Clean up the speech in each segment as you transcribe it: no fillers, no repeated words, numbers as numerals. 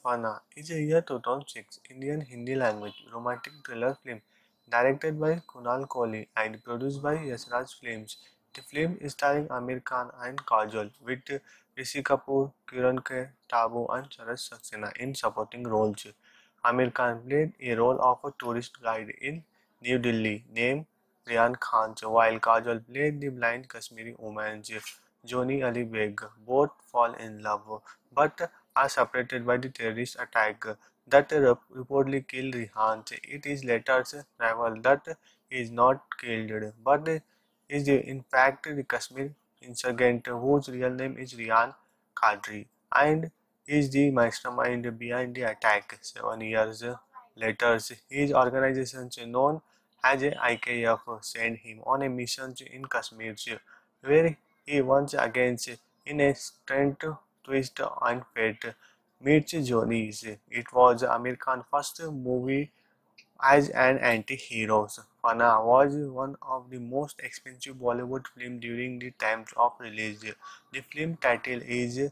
Fana is a year 2006 Indian Hindi language romantic thriller film directed by Kunal Kohli and produced by Yasraj Films. The film is starring Amir Khan and Kajol with Rishi Kapoor, Kiran Kher, Tabu and Charat Saxena in supporting roles. Amir Khan played a role of a tourist guide in New Delhi named Rian Khan, while Kajol played the blind Kashmiri woman Joni Ali Beg. Both fall in love, but are separated by the terrorist attack that reportedly killed Rihan. It is later revealed that he is not killed, but is in fact the Kashmir insurgent whose real name is Rian Qadri and is the mastermind behind the attack. 7 years later, his organization known as IKF sent him on a mission in Kashmir where he once again in a stunt twist and fate meets Johnny's. It was Amir Khan's first movie as an anti-hero. Fana was one of the most expensive Bollywood films during the times of release. The film title is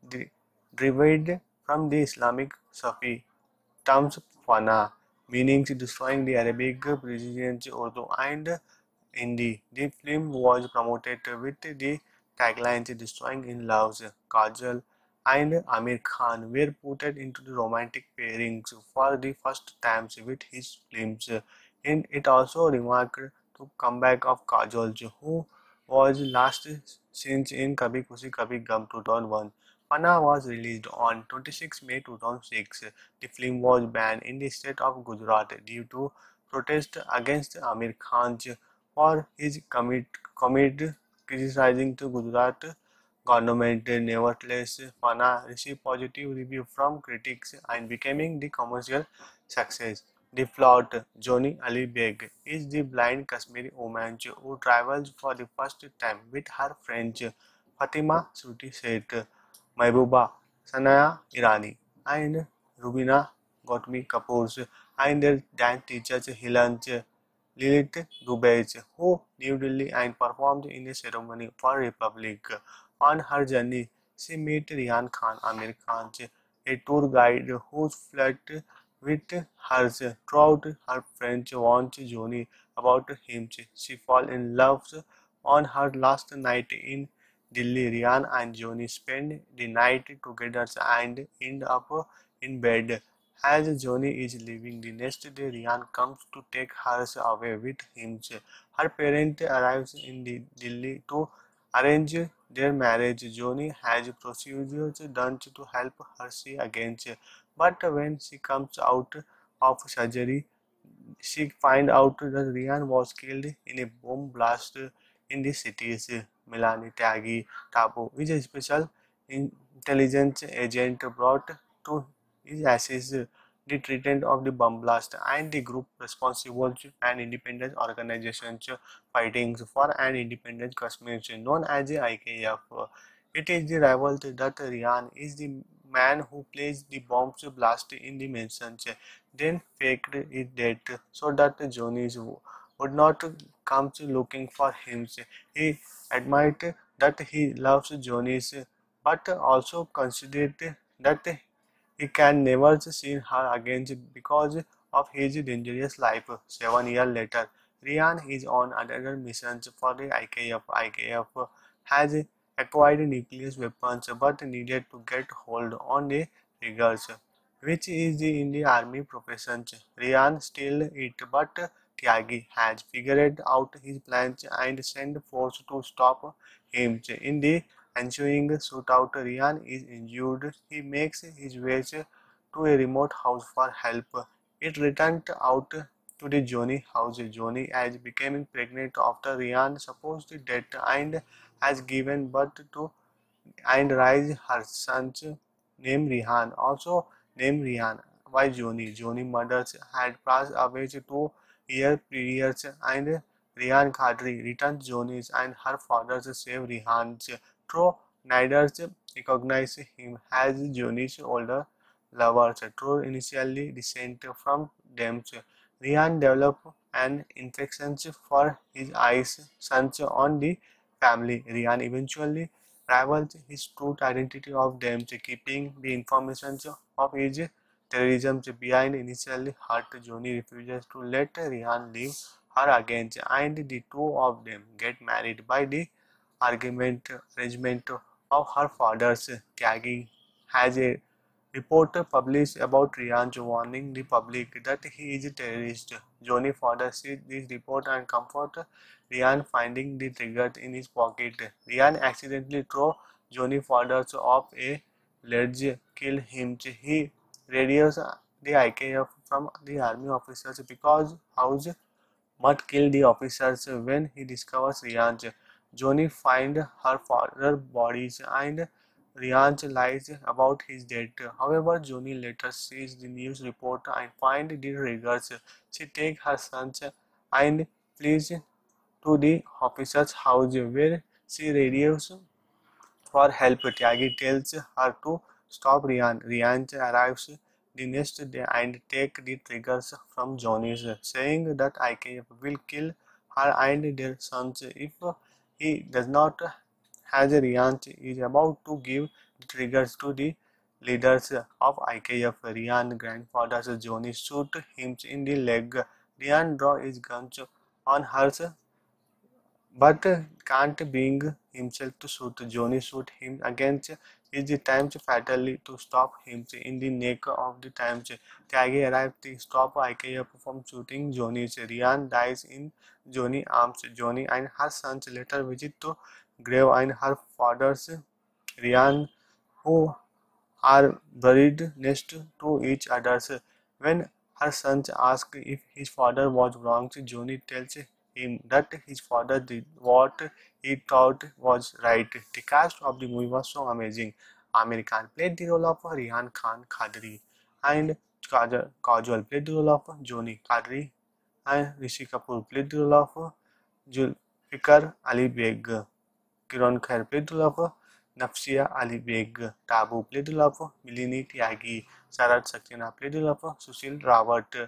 derived from the Islamic Sufi terms Fana, meaning destroying the Arabic, Persian, Urdu and Hindi. The film was promoted with the taglines "Destroying in Love." Kajal and Amir Khan were put into the romantic pairings for the first time with his films. And it also remarked the comeback of Kajol, who was last seen in Kabhi Khushi Kabhi Gum 2001. Panna was released on 26 May 2006. The film was banned in the state of Gujarat due to protest against Amir Khan for his commit criticizing the Gujarat government. Nevertheless, Fana received positive review from critics and becoming the commercial success. The plot: Joni Ali Beg is the blind Kashmiri woman who travels for the first time with her friends Fatima Shruti Seth, Mehbooba, Sanaya Irani, and Rubina Gautami Kapoor, and their dance teachers Hilanj Lilith Dubey, who New Delhi and performed in a ceremony for Republic. On her journey, she met Rihan Khan, Amir Khan, a tour guide who flirted with her throughout. Her friends warned Joni about him. She falls in love on her last night in Delhi. Rihan and Joni spend the night together and end up in bed. As Joni is leaving the next day, Rihan comes to take her away with him. Her parents arrive in Delhi to arrange their marriage. Joni has procedures done to help her see again, but when she comes out of surgery, she finds out that Rian was killed in a bomb blast in the city's Milani Tagi Tapo, which a special intelligence agent brought to his assist the treatment of the bomb blast and the group responsible and independent organizations fighting for an independent Kashmir known as the IKF. It is the rival that Rian is the man who placed the bombs blast in the mansion, then faked it dead so that Johnny would not come looking for him. He admitted that he loves Johnny, but also considered that he can never see her again because of his dangerous life. 7 years later, Rian is on another mission for the IKF. IKF has acquired nuclear weapons but needed to get hold on the triggers, which is in the army profession. Rian still it, but Tyagi has figured out his plans and sent force to stop him. In the ensuing shootout, Rian is injured. He makes his way to a remote house for help. It returned out to the Joni house. Joni is becoming pregnant after Rian's supposed death and has given birth to and raised her son named Rihan, also named Rihan. Why Joni? Joni mothers had passed away 2 years previous and Rihan Khadri returned Joni's and her father saved Rihan's. Though neither recognized him as Joni's older lover. True initially descent from them. Rihan developed an infection for his eyes, sons on the family. Rihan eventually rivals his true identity of them, keeping the information of his terrorism behind. Initially hurt, Johnny refuses to let Rihan leave her again, and the two of them get married by the arrangement of her father's. Tyagi has a report published about Rihan warning the public that he is a terrorist. Johnny father sees this report and comfort Rihan, finding the trigger in his pocket. Rihan accidentally throws Johnny father off a ledge, kill him. He radios the IKF from the army officers because house Mutt kills the officers when he discovers Rian's. Johnny finds her father's bodies and Rian's lies about his death. However, Johnny later sees the news report and finds the triggers. She takes her sons and flees to the officer's house where she radios for help. Tyagi tells her to stop Rian. Rian arrives the next day and takes the triggers from Johnny's, saying that IKF will kill her and their sons if he does not. As Rian is about to give the triggers to the leaders of IKF, Rian's grandfather Johnny shoots him in the leg. Rian draws his gun on her but can't bring himself to shoot. Johnny shoots him against his times fatally to stop him in the neck of the times. Tyagi arrives to stop IKF from shooting Johnny. Rian dies in Johnny's arms. Johnny and her sons later visit to grave and her father's Rian, who are buried next to each other. When her sons ask if his father was wrong, Johnny tells him that his father did what he thought was right. The cast of the movie was so amazing. Amir Khan played the role of Rihan Khan Khadri and Kajol played the role of Johnny Khadri and Rishi Kapoor played the role of Zulfikar Ali Beg. Kiran Kher played the role of Nafsia Ali Beg. Tabu played the role of Milini Tyagi. Sarat Saxena played the role of Sushil Rawat.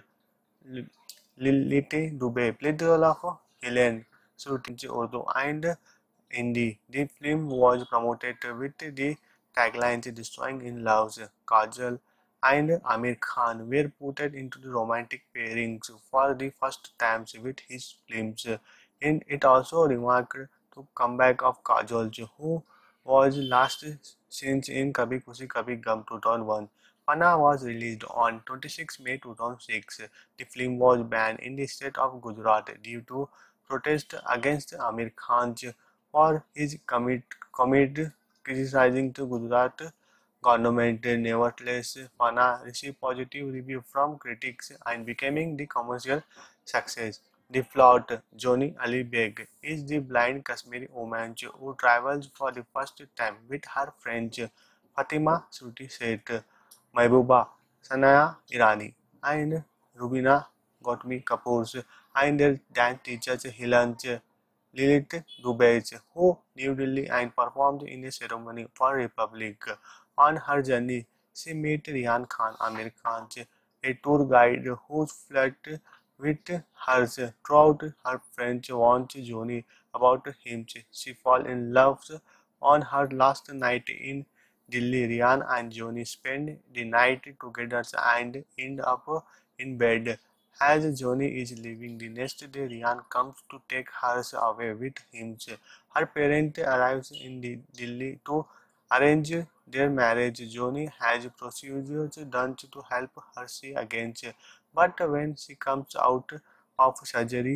Lilite Dubey played the role of Helen. Shooting Urdu and Hindi. The film was promoted with the taglines Destroying in Loves. Kajal and Amir Khan were put into the romantic pairings for the first times with his films. And it also remarked the comeback of Kajol, who was last seen in Kabhi Khushi Kabhi Gum 2001. Panna was released on 26 May 2006. The film was banned in the state of Gujarat due to protest against Amir Khan for his comment criticizing the Gujarat government. Nevertheless, Panna received positive review from critics and becoming the commercial success. The plot: Johnny Ali Beg is the blind Kashmiri woman who travels for the first time with her friends Fatima Suti Seth, Mehbooba, Sanaya Irani, and Rubina Gotmi Kapoor, and their dance teachers Hilanj Lilith Dubey, who New Delhi and performed in a ceremony for Republic. On her journey, she met Rihan Khan, Amir Khan, a tour guide who flirted with her throughout. Her friends warned Johnny about him. She falls in love on her last night in Delhi. Rihan and Johnny spend the night together and end up in bed. As Johnny is leaving the next day, Rihan comes to take her away with him. Her parents arrive in Delhi to arrange their marriage. Johnny has procedures done to help her see again, but when she comes out of surgery,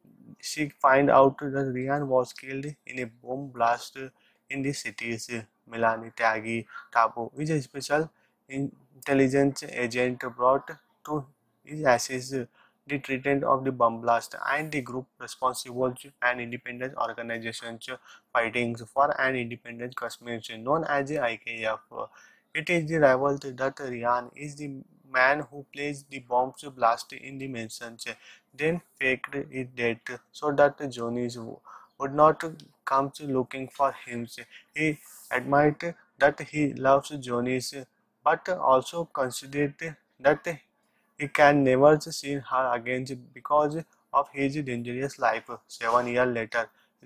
she finds out that Rihan was killed in a bomb blast in the cities. Milani Tyagi Tabu is a special intelligence agent brought to his assist the treatment of the bomb blast and the group responsible an independent organization fighting for an independent Kashmir known as the IKF. It is the rival that Rihan is the man who placed the bombs blast in the mansion, then faked his death so that Johnny would not come looking for him. He admitted that he loves Johnny, but also considered that he can never see her again because of his dangerous life. 7 years later,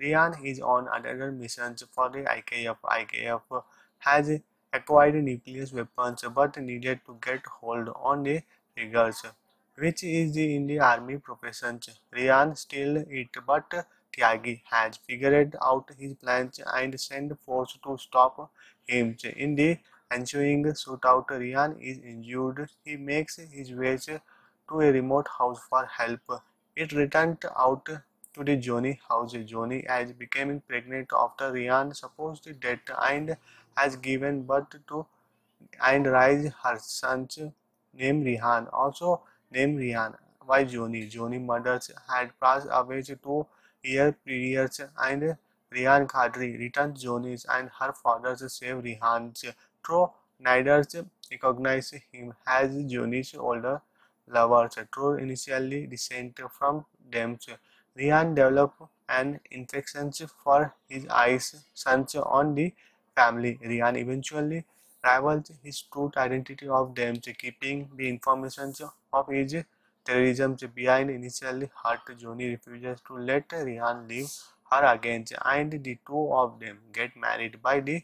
Ryan is on another mission for the IKF. IKF has acquired nuclear weapons but needed to get hold on the triggers, which is in the army profession. Ryan still it, but Tyagi has figured out his plans and sent force to stop him. In the ensuing shootout, Ryan is injured. He makes his way to a remote house for help. It returned out to the Johnny house. Johnny is becoming pregnant after Ryan's supposed death and has given birth to and raised her son named Rihan, also named Rihan. Why Johnny? Johnny murders had passed away 2 years previous and Rihan Khadri returns Johnny's and her father save Rihan's. Though neither recognize him as Johnny's older lovers. Though initially descent from them, Rihan developed an infection for his eyes, sons on the family. Rihan eventually rivals his true identity of them, keeping the information of his terrorism behind. Initially hurt, Johnny refuses to let Rihan leave her again, and the two of them get married by the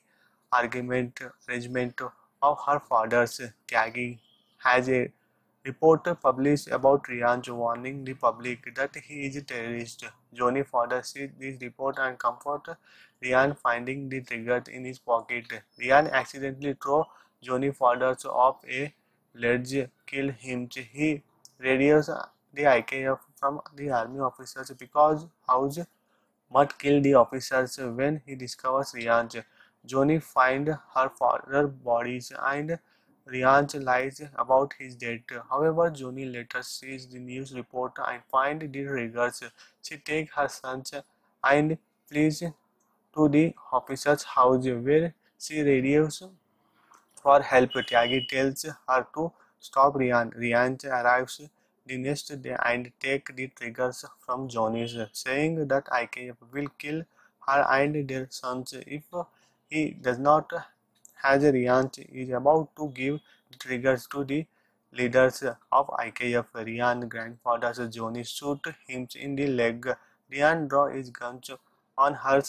arrangement of her father's. Tyagi has a report published about Rian warning the public that he is a terrorist. Johnny father sees this report and comfort Rian, finding the trigger in his pocket. Rian accidentally throws Johnny father off a ledge, kill him. He radios the IKF from the army officers because house Mutt killed the officers when he discovers Rian's. Johnny finds her father's bodies and Rian's lies about his death. However, Johnny later sees the news report and finds the triggers. She takes her sons and flees to the officer's house where she radios for help. Tyagi tells her to stop Rian. Rian arrives the next day and takes the triggers from Johnny, saying that IKF will kill her and their sons if he does not. As Rian is about to give the triggers to the leaders of IKF, Rian's grandfather Johnny shoots him in the leg. Rian draws his gun on her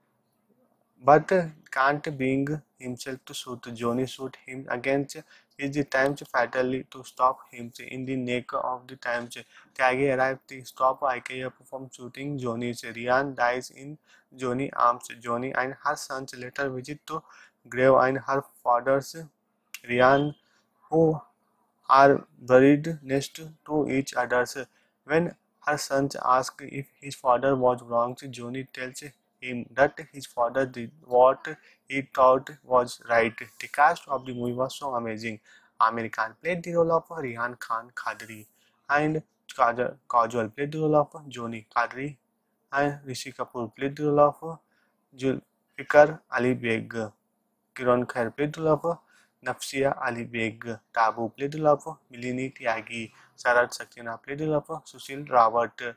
but can't bring himself to shoot. Johnny shoots him against his times fatally to stop him in the neck of the times. Tyagi arrives to stop IKF from shooting Johnny. Rian dies in Johnny's arms. Johnny and her sons later visit to grave and her father's Rian, who are buried next to each other. When her sons ask if his father was wrong, Johnny tells him that his father did what he thought was right. The cast of the movie was so amazing. Amir Khan played the role of Rihan Khan Khadri and Kajol played the role of Johnny Khadri and Rishi Kapoor played the role of Zulfikar Ali Beg. Kiran Kher played the role of Nafsia Ali Beg. Tabu played the role of Milini Tyagi. Sarat Saxena played the role of Sushil Rawat.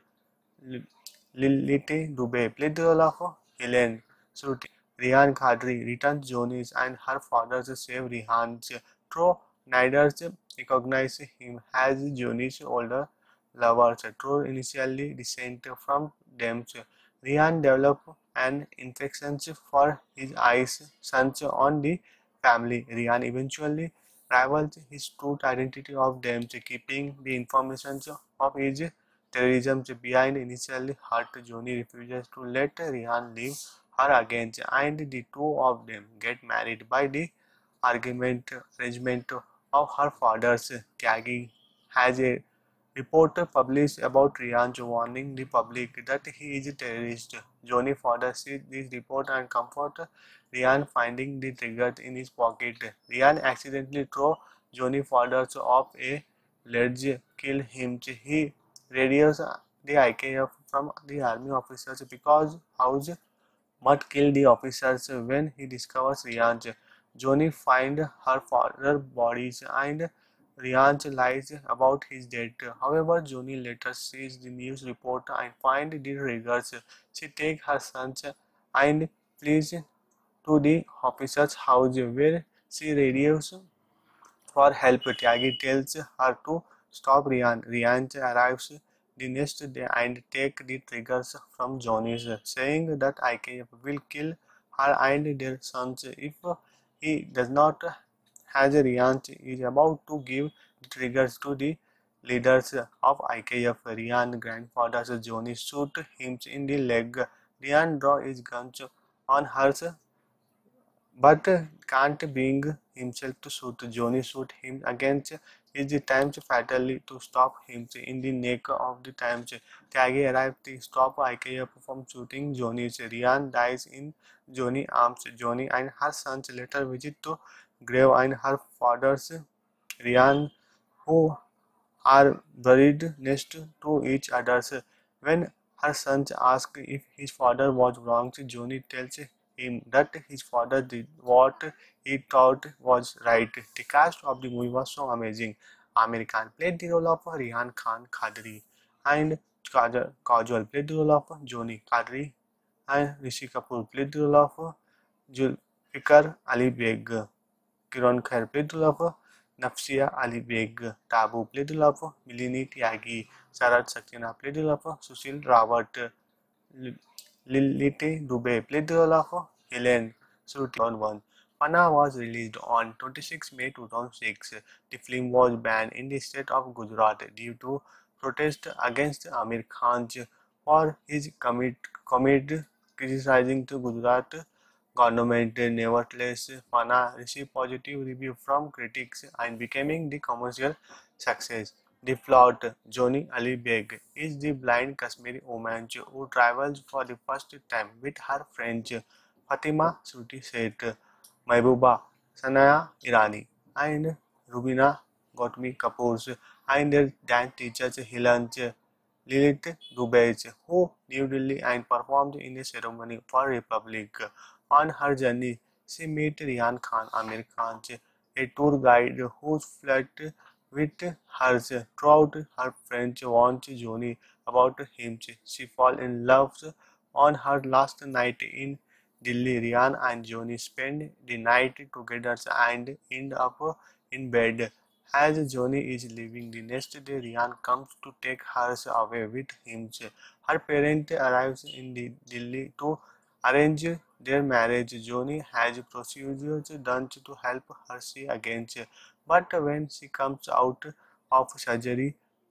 Lilite Dubey played the role of Helen Sruti. Rihan Khadri returns Johnny's and her father save Rihan's. Though neither recognize him as Johnny's older lovers. Though initially descent from them, Rihan developed an infection for his eyes, sons on the family. Rihan eventually rivals his true identity of them, keeping the information of his terrorism behind. Initially hurt, Johnny refuses to let Rihan leave her again, and the two of them get married by the arrangement of her father's. Tyagi has a report published about Rian warning the public that he is a terrorist. Johnny father sees this report and comfort Rian, finding the trigger in his pocket. Rian accidentally throws Johnny father off a ledge, kill him. He radios the IKF from the army officers because house Mutt killed the officers when he discovers Rian's. Johnny finds her father's bodies and Rian's lies about his death. However, Johnny later sees the news report and finds the triggers. She takes her sons and flees to the officer's house where she radios for help. Tyagi tells her to stop Rian. Rian arrives the next day and take the triggers from Johnny's, saying that IKF will kill her and their sons if he does not. As Ryan is about to give the triggers to the leaders of IKF, Ryan's grandfather Johnny shoot him in the leg. Ryan draw his gun on her but can't bring himself to shoot. Johnny shoot him against his times fatally to stop him in the neck of the times. Tyagi arrives to stop IKF from shooting Johnny. Ryan dies in Johnny's arms. Johnny and her sons later visit to grave and her father's Ryan, who are buried next to each other. When her sons ask if his father was wrong, Johnny tells him that his father did what he thought was right. The cast of the movie was so amazing. Amir Khan played the role of Rihan Khan Khadri and Kajol played the role of Johnny Khadri and Rishi Kapoor played the role of Zulfikar Ali Beg. Kiran Kher played the role of Nafsia Ali Beg. Tabu played the role of Milini Tyagi. Sarat Saxena played the role of Sushil Rawat. Lilith Dubey played the role of Helen Shruti 2001. Panna was released on 26 May 2006. The film was banned in the state of Gujarat due to protest against Amir Khan for his comment criticizing the Gujarat government. Nevertheless, Panna received positive review from critics and becoming the commercial success. The plot: Johnny Ali Beg is the blind Kashmiri woman who travels for the first time with her friends Fatima Suti Seth, Mehbooba Sanaya Irani, and Rubina Gautami Kapoor, and their dance teachers Hilanj Lilith Dubey, who New Delhi and performed in a ceremony for Republic. On her journey, she met Rihan Khan, Amir Khan, a tour guide who flirted with her throughout. Her friends warned Johnny about him. She falls in love on her last night in Delhi. Rihan and Johnny spend the night together and end up in bed. As Johnny is leaving the next day, Rihan comes to take her away with him. Her parents arrive in Delhi to arrange their marriage. Johnny has procedures done to help her see again, but when she comes out of surgery,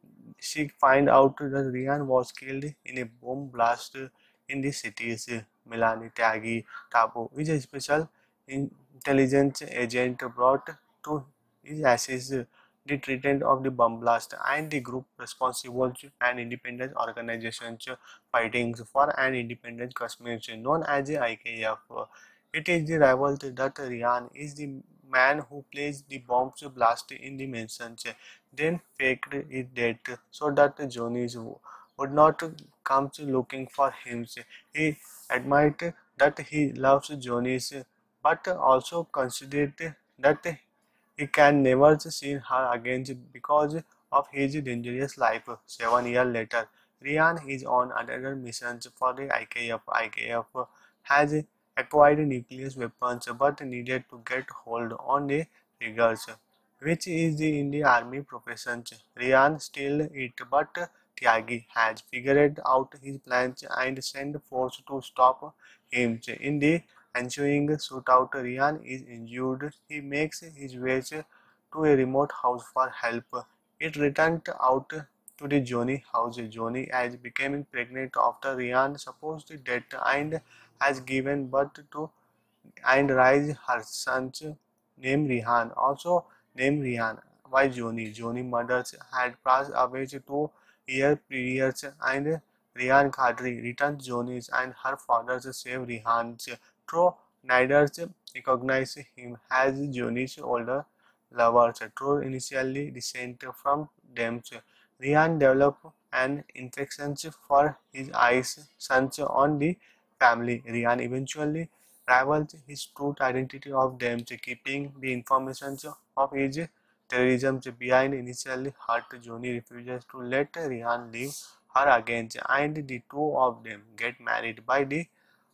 she finds out that Rian was killed in a bomb blast in the city's Milani Tyagi. Tabu is a special intelligence agent brought to his assist the treatment of the bomb blast and the group responsible and independent organizations fighting for an independent Kashmir known as the IKF. It is the rival that Rian is the man who placed the bombs blast in the mansion, then faked his death so that Johnny would not come looking for him. He admitted that he loves Johnny, but also considered that he can never see her again because of his dangerous life. 7 years later, Rian is on another mission for the IKF. IKF has acquired nuclear weapons but needed to get hold on the triggers, which is in the army profession. Rian steals it, but Tyagi has figured out his plans and sent force to stop him. In the ensuing shootout, Rian is injured. He makes his way to a remote house for help. It returned out to the Johnny house. Johnny is becoming pregnant after Rian's supposed death and has given birth to and raised her sons named Rihan, also named Rihan. Why Johnny? Johnny mothers had passed away 2 years previous and Rihan Khadri returned Johnny's and her father saved Rihan's. Though neither recognized him as Johnny's older lovers. Though initially distant from them, Rihan developed an infection for his eyes, sons on the family. Rihan eventually reveals his true identity of them, keeping the information of his terrorism behind. Initially hurt, Johnny refuses to let Rihan leave her again, and the two of them get married by the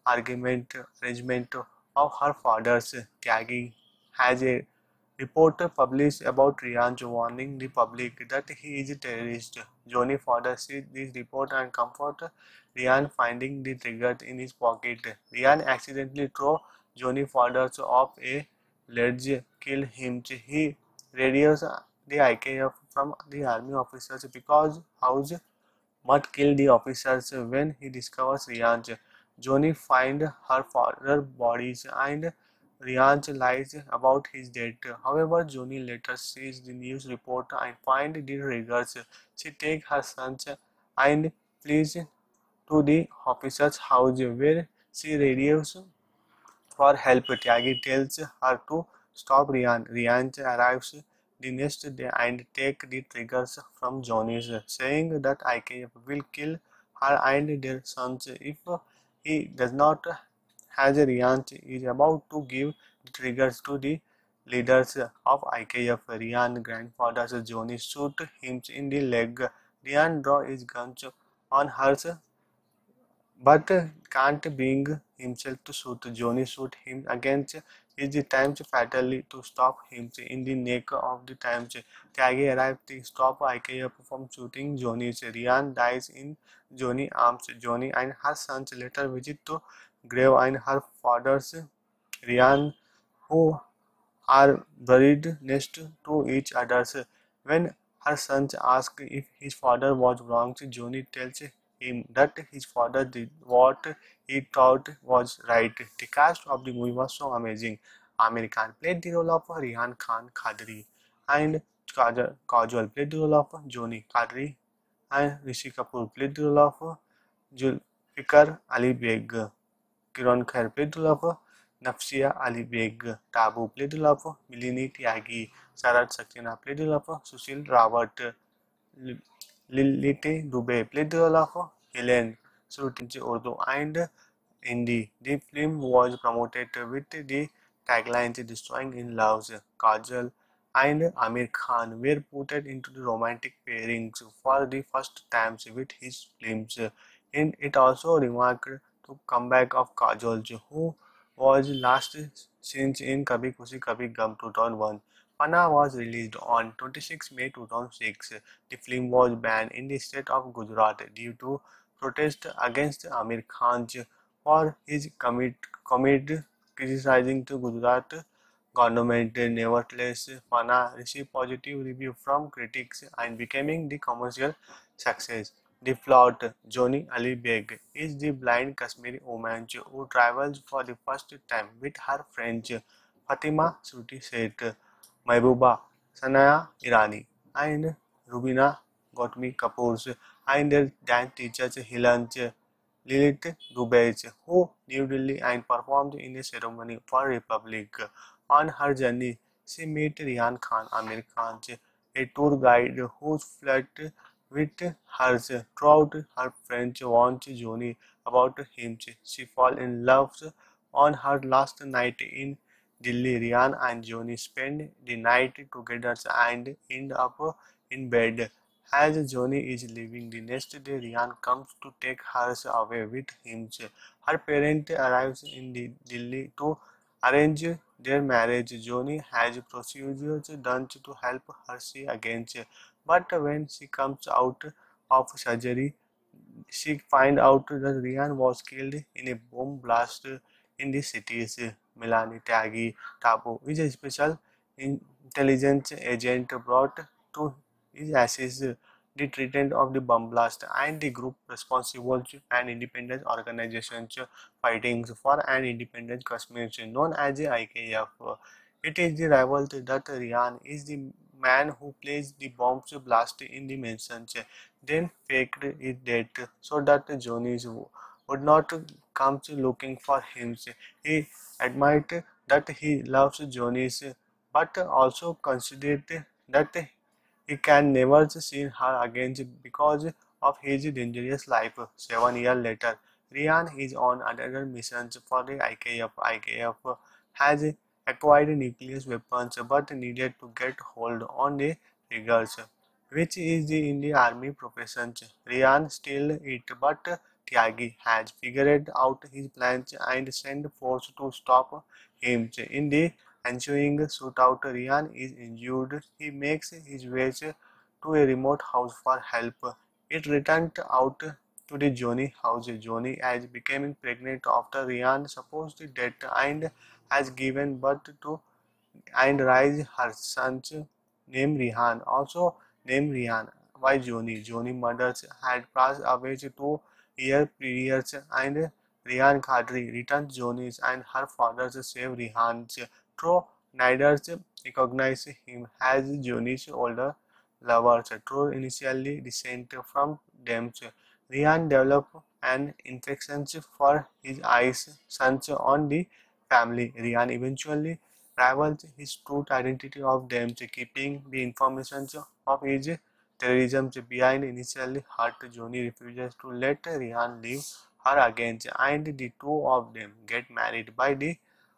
arrangement of her father's. Tyagi has a report published about Rihan warning the public that he is a terrorist. Johnny father sees this report and comfort Ryan, finding the trigger in his pocket. Ryan accidentally throws Johnny father off a ledge, kill him. He radios the IKF from the army officers because house Mutt killed the officers when he discovers Ryan's. Johnny finds her father's bodies and Ryan's lies about his death. However, Johnny later sees the news report and finds the triggers. She takes her sons and flees to the officer's house where she radios for help. Tyagi tells her to stop Ryan. Ryan arrives the next day and takes the triggers from Johnny, saying that IKF will kill her and their sons if he does not. As Ryan is about to give the triggers to the leaders of IKF, Ryan's grandfather Johnny shoots him in the leg. Ryan draws his gun on her but can't bring himself to shoot. Johnny shoots him against his times fatally to stop him in the neck of the times. Tyagi arrives to stop IKF from shooting Johnny. Ryan dies in Johnny's arms. Johnny and her sons later visit to grave and her father's Ryan, who are buried next to each other. When her sons ask if his father was wrong, Johnny tells him that his father did what he thought was right. The cast of the movie was so amazing. Amir Khan played the role of Rihan Khan Khadri and Kajol played the role of Johnny Khadri and Rishi Kapoor played the role of Zulfikar Ali Beg. Kiran Kher played the role of Nafsia Ali Beg. Tabu played the role of Milini Tyagi. Sarat Saxena played the role of Sushil Rawat. Lilith Dubey played the role of Helen Surutinchi Urdu and Hindi. The film was promoted with the taglines Destroying in Loves. Kajal and Amir Khan were put into the romantic pairings for the first times with his films. And it also remarked the comeback of Kajol, who was last seen in Kabhi Khushi Kabhi Gum 2001. Panna was released on 26 May 2006. The film was banned in the state of Gujarat due to protest against Amir Khan for his comment criticizing the Gujarat government. Nevertheless, Panna received positive review from critics and becoming the commercial success. The plot: Johnny Ali Beg is the blind Kashmiri woman who travels for the first time with her friends Fatima Suti Seth, Mehbooba Sanaya Irani, and Rubina Gautami Kapoor, and their dance teachers Hilanj Lilith Dubey, who newly and performed in a ceremony for Republic. On her journey, she met Rihan Khan, Amir Khan, a tour guide who flirted with her throughout. Her friends warned Johnny about him. She falls in love on her last night in Delhi. Rihan and Johnny spend the night together and end up in bed. As Johnny is leaving the next day, Rihan comes to take her away with him. Her parents arrive in Delhi to arrange their marriage. Johnny has procedures done to help her see again, but when she comes out of surgery, she finds out that Rihan was killed in a bomb blast in the city's Milani Taghi Tabu is a special intelligence agent brought to his assist the treatment of the bomb blast and the group responsible and independent organizations fighting for an independent Kashmir known as the IKF. It is the rival that Rihan is the man who placed the bombs blast in the mansion, then faked his death so that Johnny would not come looking for him. He admitted that he loves Johnny, but also considered that he can never see her again because of his dangerous life. 7 years later, Rian is on another mission for the IKF. IKF has acquired nuclear weapons but needed to get hold on the triggers, which is in the army profession. Rian still it, but Tyagi has figured out his plans and sent force to stop him. In the ensuing shootout, Rian is injured. He makes his way to a remote house for help. It returned out to the Joni house. Joni has becoming pregnant after Rian supposed death and has given birth to and raised her son named Rihan, also named Rihan. Why Joni? Joni murders had passed away 2 years previous and Rihan Khadri returned Joni's and her father saved Rihan's. Though neither recognized him as Joni's older lover. True initially descended from them. Rihan developed an infection for his eyes sons on the family. Rihan eventually rivals his true identity of them, keeping the information of his terrorism behind. Initially hurt, Johnny refuses to let Rihan leave her again, and the two of them get married by the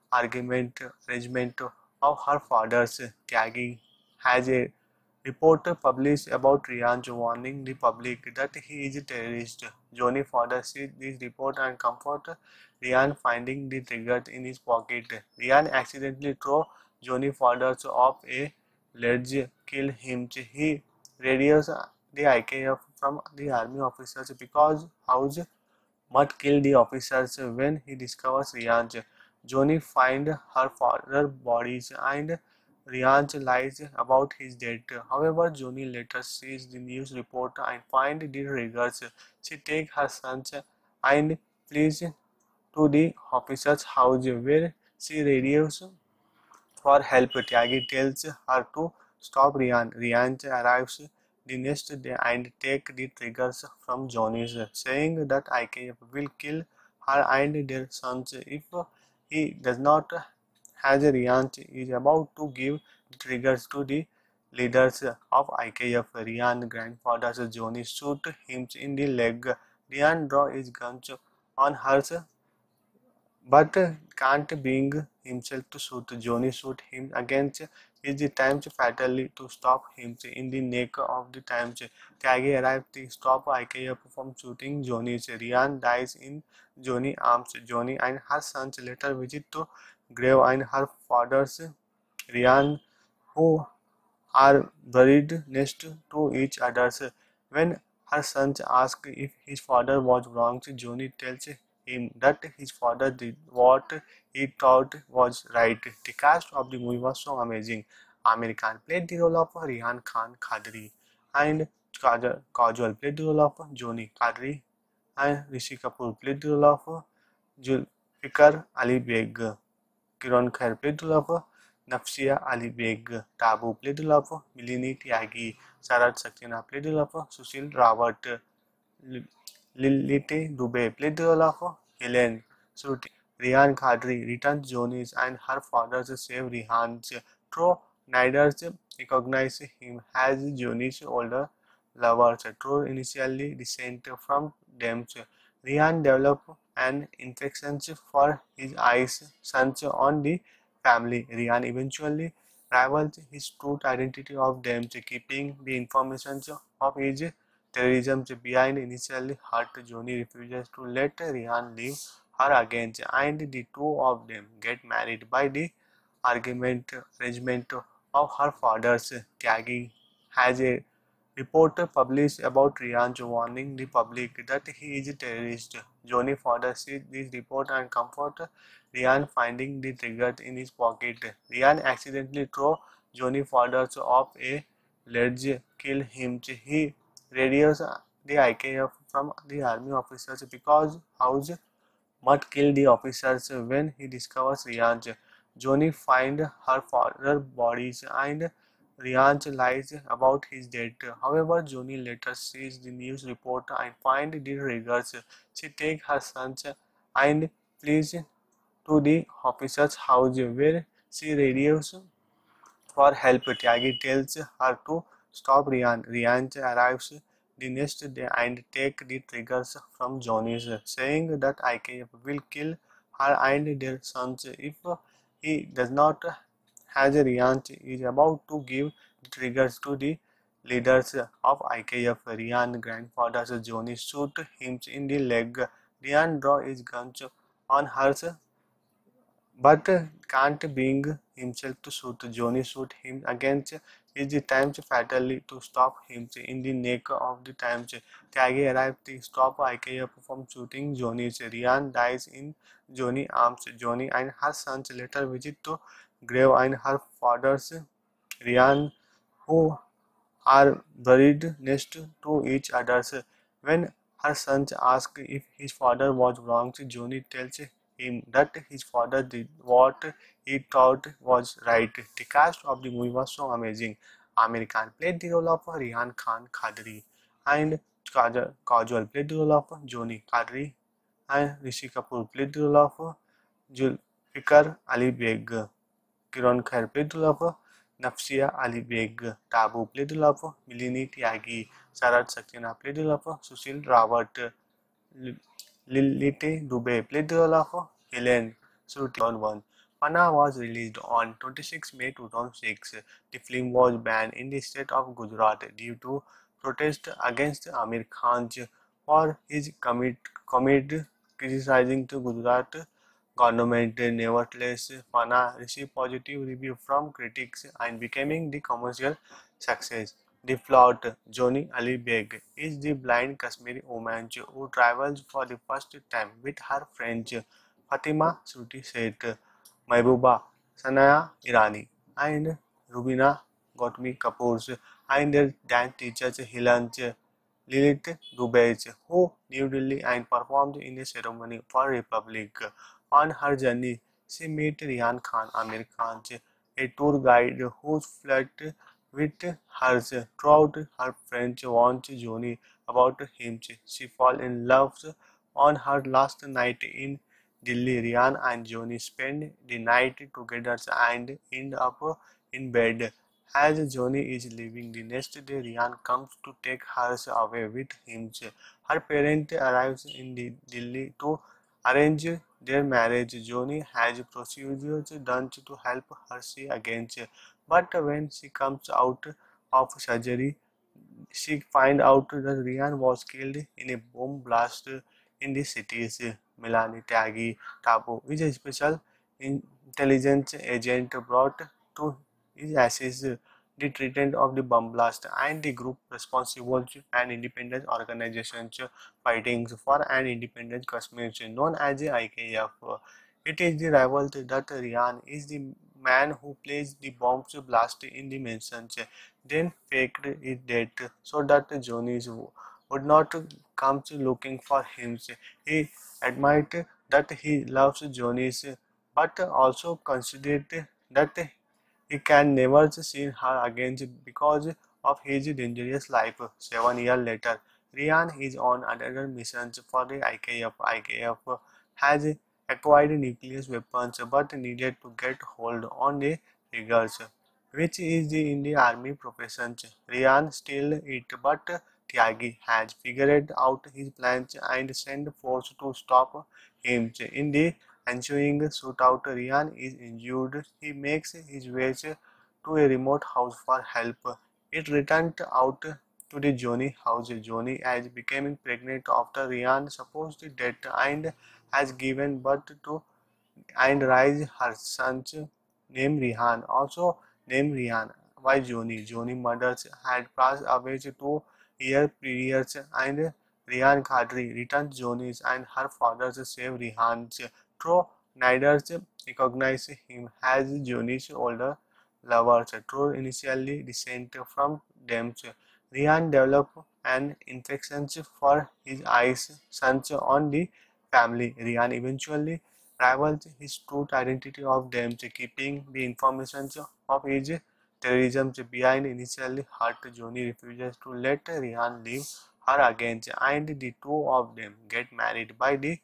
arrangement of her father's. Tyagi has a report published about Rihan warning the public that he is a terrorist. Johnny father sees this report and comfort Rihan, finding the trigger in his pocket. Rihan accidentally throws Johnny father off a ledge, kill him. He radios the IKF from the army officers because house Mutt kills the officers when he discovers Rian's. Johnny finds her father's bodies and Rian's lies about his death. However, Johnny later sees the news report and finds the triggers. She takes her sons and flees to the officer's house where she radios for help. Tyagi tells her to stop Rian. Rian arrives the next day and takes the triggers from Johnny's, saying that IKF will kill her and their sons if he does not. As Rian is about to give the triggers to the leaders of IKF, Rian's grandfather Johnny shoots him in the leg. Rian draws his gun on her but can't bring himself to shoot. Johnny shoot him against his times fatally to stop him in the neck of the times. Tyagi arrives to stop IKF from shooting Johnny. Rian dies in Johnny's arms. Johnny and her sons later visit to grave and her father's Rian, who are buried next to each other. When her sons ask if his father was wrong, Johnny tells him that his father did what he thought was right. The cast of the movie was so amazing. Amir Khan played the role of Rihan Khan Khadri and Kajol played the role of Johnny Khadri and Rishi Kapoor played the role of Zulfikar Ali Beg. Kiran Kher played the role of Nafsia Ali Beg. Tabu played the role of Milini Tyagi. Sarat Saxena played the role of Sushil Rawat. Lilite Dubey played the role of Helen Sruti. Rihan Khadri returns Jonis and her father save Rihan's. Though neither recognize him as Jonis' older lover. True initially descend from them. Rihan developed an infection for his eyes sons on the family. Rihan eventually rivals his true identity of them, keeping the information of his terrorism behind. Initially hurt, Johnny refuses to let Rihan leave her again, and the two of them get married by the arrangement of her father's. Tyagi has a report published about Rian warning the public that he is a terrorist. Johnny father sees this report and comfort Rian, finding the trigger in his pocket. Rian accidentally throws Johnny father off a ledge, kill him. He radios the IKF from the army officers because house Mutt kills the officers when he discovers Rian's. Johnny finds her father's bodies and Rian's lies about his death. However, Johnny later sees the news report and finds the triggers. She takes her sons and flees to the officer's house where she radios for help. Tyagi tells her to stop Rian. Rian arrives the next day and takes the triggers from Johnny's, saying that IKF will kill her and their sons if he does not. As Rian is about to give the triggers to the leaders of IKF, Rian's grandfather Johnny shoots him in the leg. Rian draws his gun on her but can't bring himself to shoot. Johnny shoots him against is the Thames fatally to stop him in the neck of the Thames. Tyagi arrives to stop IKEA from shooting Johnny. Ryan dies in Johnny arms. Johnny and her sons later visit to grave and her father's Ryan, who are buried next to each other. When her sons ask if his father was wrong, Johnny tells him that his father did what he thought was right. The cast of the movie was so amazing. Amir Khan played the role of Rihan Khan Khadri, and Kajol played the role of Johnny Khadri, and Rishi Kapoor played the role of Zulfikar Ali Beg. Kiran Kher played the role of Nafsia Ali Beg. Tabu played the role of Milini Tyagi. Sarat Saxena played the role of Sushil Rawat. Lilite Dubey played the role of Helen Suruti. 2001. Panna was released on 26 May 2006. The film was banned in the state of Gujarat due to protest against Amir Khan for his commit criticizing the Gujarat government. Nevertheless, Panna received positive review from critics and becoming the commercial success. The plot: Johnny Ali Beg is the blind Kashmiri woman who travels for the first time with her friends Fatima Suti Seth, Mehbooba Sanaya Irani, and Rubina Gautami Kapoor, and their dance teachers Hilanj Lilith Dubey, who newly and performed in a ceremony for Republic. On her journey, she met Rihan Khan, Amir Khan, a tour guide who flirted with her throughout. Her friends warned Johnny about him. She falls in love on her last night in Delhi. Rihan and Johnny spend the night together and end up in bed. As Johnny is leaving the next day, Rihan comes to take her away with him. Her parents arrive in Delhi to arrange their marriage. Johnny has procedures done to help her see again, but when she comes out of surgery, she finds out that Rian was killed in a bomb blast in the city's Milani Tagi. Tabu is a special intelligence agent brought to his assist the treatment of the bomb blast and the group responsible and independent organizations fighting for an independent Kashmir known as the IKF. It is the rival that Rian is the man who plays the bomb blast in the mansions, then faked his death so that Johnny would not come looking for him. He admitted that he loves Johnny, but also considered that he can never see her again because of his dangerous life. 7 years later, Rian is on another mission for the IKF. IKF has acquired nuclear weapons but needed to get hold on the triggers, which is in the army profession. Rian still it, but Tyagi has figured out his plans and sent force to stop him. In the ensuing shootout, Rian is injured. He makes his way to a remote house for help. It returned out to the Johnny house. Johnny is becoming pregnant after Rian's supposed death and has given birth to and raised her sons named Rihan, also named Rihan. Why Johnny? Johnny murders had passed away 2 years previous and Rihan Khadri returns Johnny's and her father save Rihan's. Though neither recognize him as Johnny's older lovers. Though initially descent from them, Rihan developed an infection for his eyes, sons on the family. Rihan eventually rivals his true identity of them, keeping the information of his terrorism behind. Initially hurt, Johnny refuses to let Rihan leave her again, and the two of them get married by the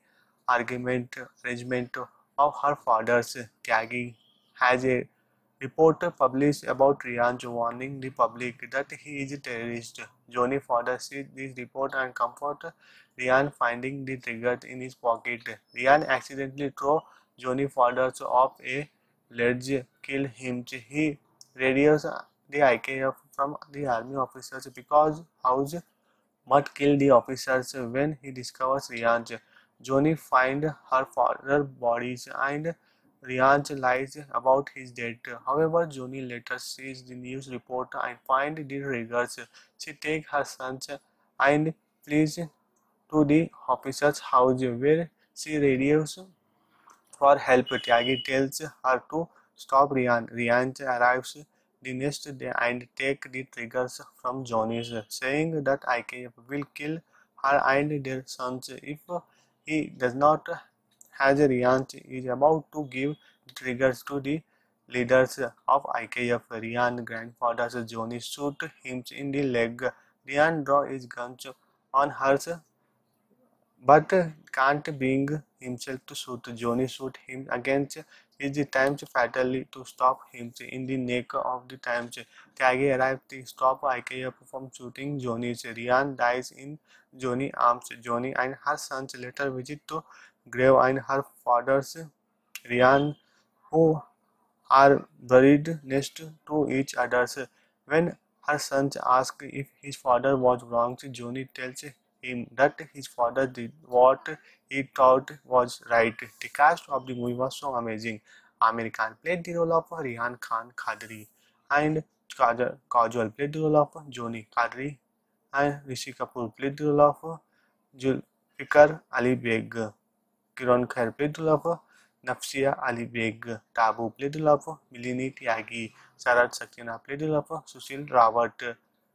arrangement of her father's. Tyagi has a report published about Rihan warning the public that he is a terrorist. Johnny father sees this report and comfort Rihan, finding the trigger in his pocket. Rihan accidentally throws Johnny father off a ledge, kill him. He radios the IKF from the army officers because house Mutt kills the officers when he discovers Rihan's. Johnny finds her father's bodies and Rian's lies about his death. However, Johnny later sees the news report and finds the regards. She takes her sons and flees to the officer's house where she radios for help. Tyagi tells her to stop Rian. Rian arrives the next day and takes the triggers from Johnny's, saying that IKF will kill her and their sons if he does not. As Rian is about to give the triggers to the leaders of IKF, Rian grandfather Johnny shoots him in the leg. Rian draws his gun on her but can't bring himself to shoot. Johnny shoot him against his times fatally to stop him in the neck of the times. Tyagi arrives to stop IKF from shooting Johnny. Rian dies in Johnny's arms. Johnny and her sons later visit to grave and her father's Rian, who are buried next to each other. When her sons ask if his father was wrong, Johnny tells him that his father did what he thought was right. The cast of the movie was so amazing. Amir Khan played the role of Rihan Khan Khadri and Kajol played the role of Johnny Khadri and Rishi Kapoor played the role of Zulfikar Ali Beg. Kiran Kher played the role of Nafsia Ali Beg. Tabu played the role of Milini Tyagi. Sarat Saxena played the role of Sushil Rawat.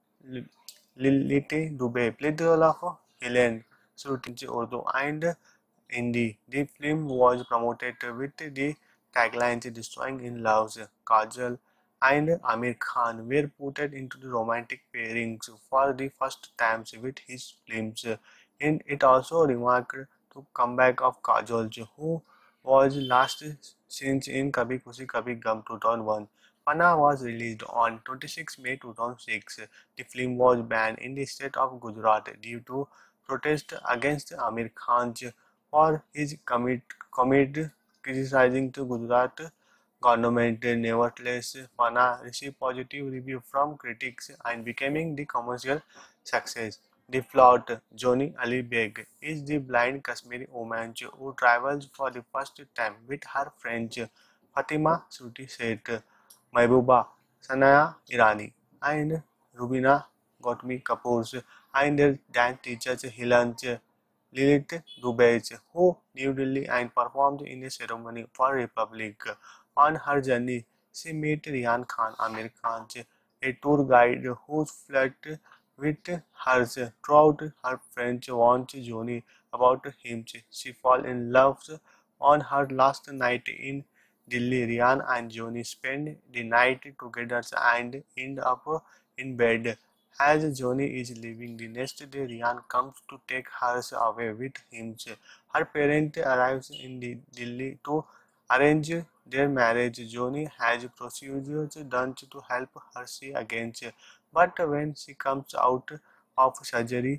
Lilite Dubey played the role of Helen Surutinchi Urdu and Hindi. The film was promoted with the taglines "Destroying in Loves." Kajal and Amir Khan were put into the romantic pairings for the first time with his films. And it also remarked the comeback of Kajol, who was last seen in Kabhi Khushi Kabhi Gum 2001. Panna was released on 26 May 2006. The film was banned in the state of Gujarat due to protest against Amir Khan for his comment criticizing the Gujarat government. Nevertheless, Panna received positive review from critics and becoming the commercial success. The plot: Johnny Ali Beg is the blind Kashmiri woman who travels for the first time with her friends Fatima Suti Seth, Mehbooba, Sanaya Irani, and Rubina Gautami Kapoor, and their dance teachers Hilanch Lilith Dubey, who New Delhi and performed in a ceremony for Republic. On her journey, she met Rihan Khan, Amir Khan, a tour guide who flirted with her throughout. Her friends warned Johnny about him. She falls in love on her last night in Delhi. Rihan and Johnny spend the night together and end up in bed. As Johnny is leaving the next day, Rihan comes to take her away with him. Her parents arrive in Delhi to arrange their marriage. Johnny has procedures done to help her see again, but when she comes out of surgery,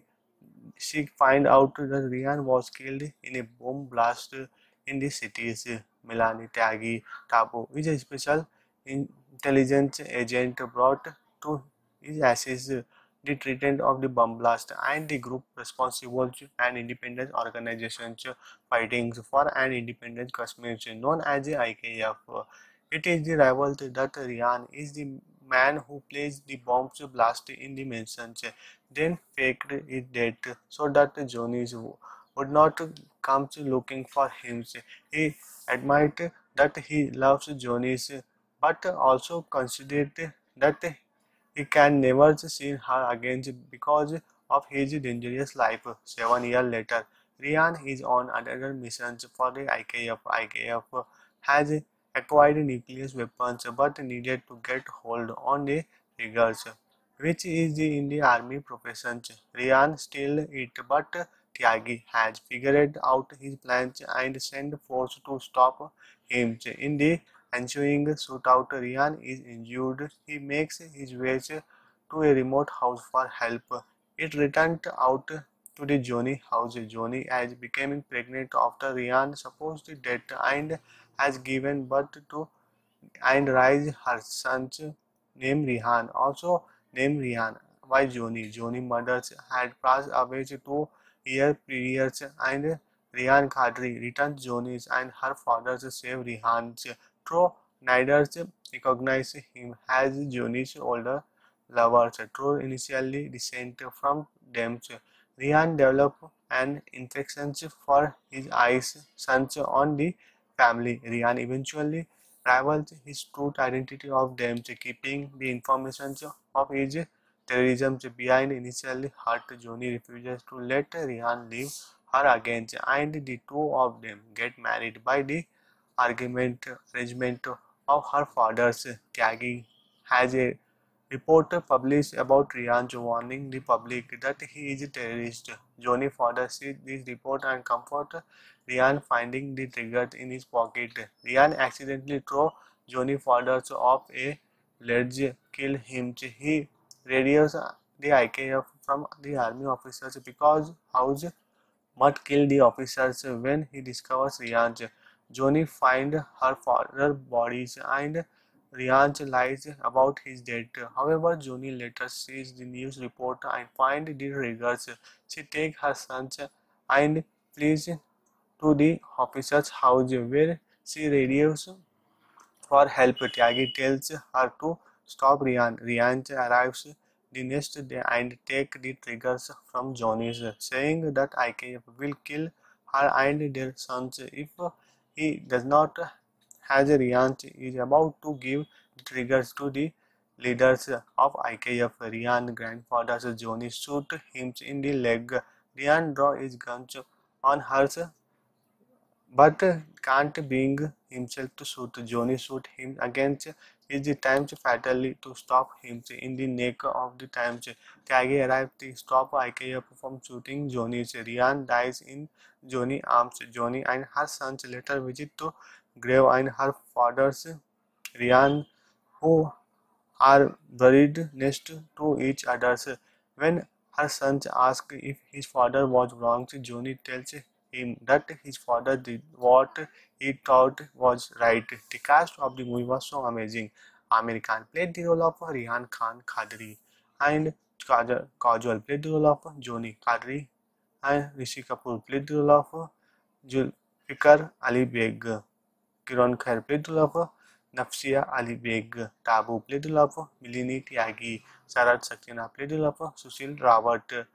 she finds out that Rian was killed in a bomb blast in the city's Milani Tyagi Tapo is a special intelligence agent brought to his assist the treatment of the bomb blast and the group responsible and independent organizations fighting for an independent Kashmir known as the IKF. It is the rival that Rian is the man who placed the bombs blast in the mansion, then faked his death so that Johnny would not come looking for him. He admitted that he loves Johnny, but also considered that he can never see her again because of his dangerous life. 7 years later, Rian is on another mission for the IKF. IKF has acquired nuclear weapons but needed to get hold on the triggers, which is in the army profession. Rian still it, but Tyagi has figured out his plans and sent force to stop him. In the ensuing shootout, Rian is injured. He makes his way to a remote house for help. It returned out to the Johnny house. Johnny has becoming pregnant after Rian supposed death and has given birth to and raised her sons named Rihan, also named Rihan. Why Johnny? Johnny mothers had passed away 2 years previous and Rian Khadri returns Johnny's and her father's save Rihan's, though neither recognize him as Johnny's older lovers. Troy initially dissent from them. Rian developed an infection for his eyes, sons on the family. Rian eventually reveals his true identity of them, keeping the information of his terrorism behind. Initially hurt, Johnny refuses to let Rian leave her again, and the two of them get married by the arrangement of her father's. Tyagi has a report published about Rian warning the public that he is a terrorist. Johnny father sees this report and comfort Rian, finding the trigger in his pocket. Rian accidentally throws Johnny father off a ledge, kill him. He radios the IKF from the army officers because house Mutt kills the officers when he discovers Rian's. Johnny finds her father's bodies and Rian's lies about his death. However, Johnny later sees the news report and finds the triggers. She takes her sons and flees to the officer's house where she radios for help. Tyagi tells her to stop Rian. Rian arrives the next day and takes the triggers from Johnny's, saying that IKF will kill her and their sons if he does not. As Rian is about to give the triggers to the leaders of IKF, Rian's grandfather Johnny shoots him in the leg. Rian draws his gun on her but can't bring himself to shoot. Johnny shoots him against his times fatally to stop him in the neck of the times. Tyagi arrives to stop IKF from shooting Johnny. Rian dies in Johnny's arms. Johnny and her sons later visit to grave and her father's Rian, who are buried next to each other. When her sons ask if his father was wrong, Johnny tells him that his father did what he thought was right. The cast of the movie was so amazing. Amir Khan played the role of Rihan Khan Khadri and Kajol played the role of Johnny Khadri and Rishi Kapoor played the role of Zulfikar Ali Beg. Kiran Kher played the role of Nafsia Ali Beg. Tabu played the role of Milini Tyagi. Sarat Saxena played the role of Sushil Rawat.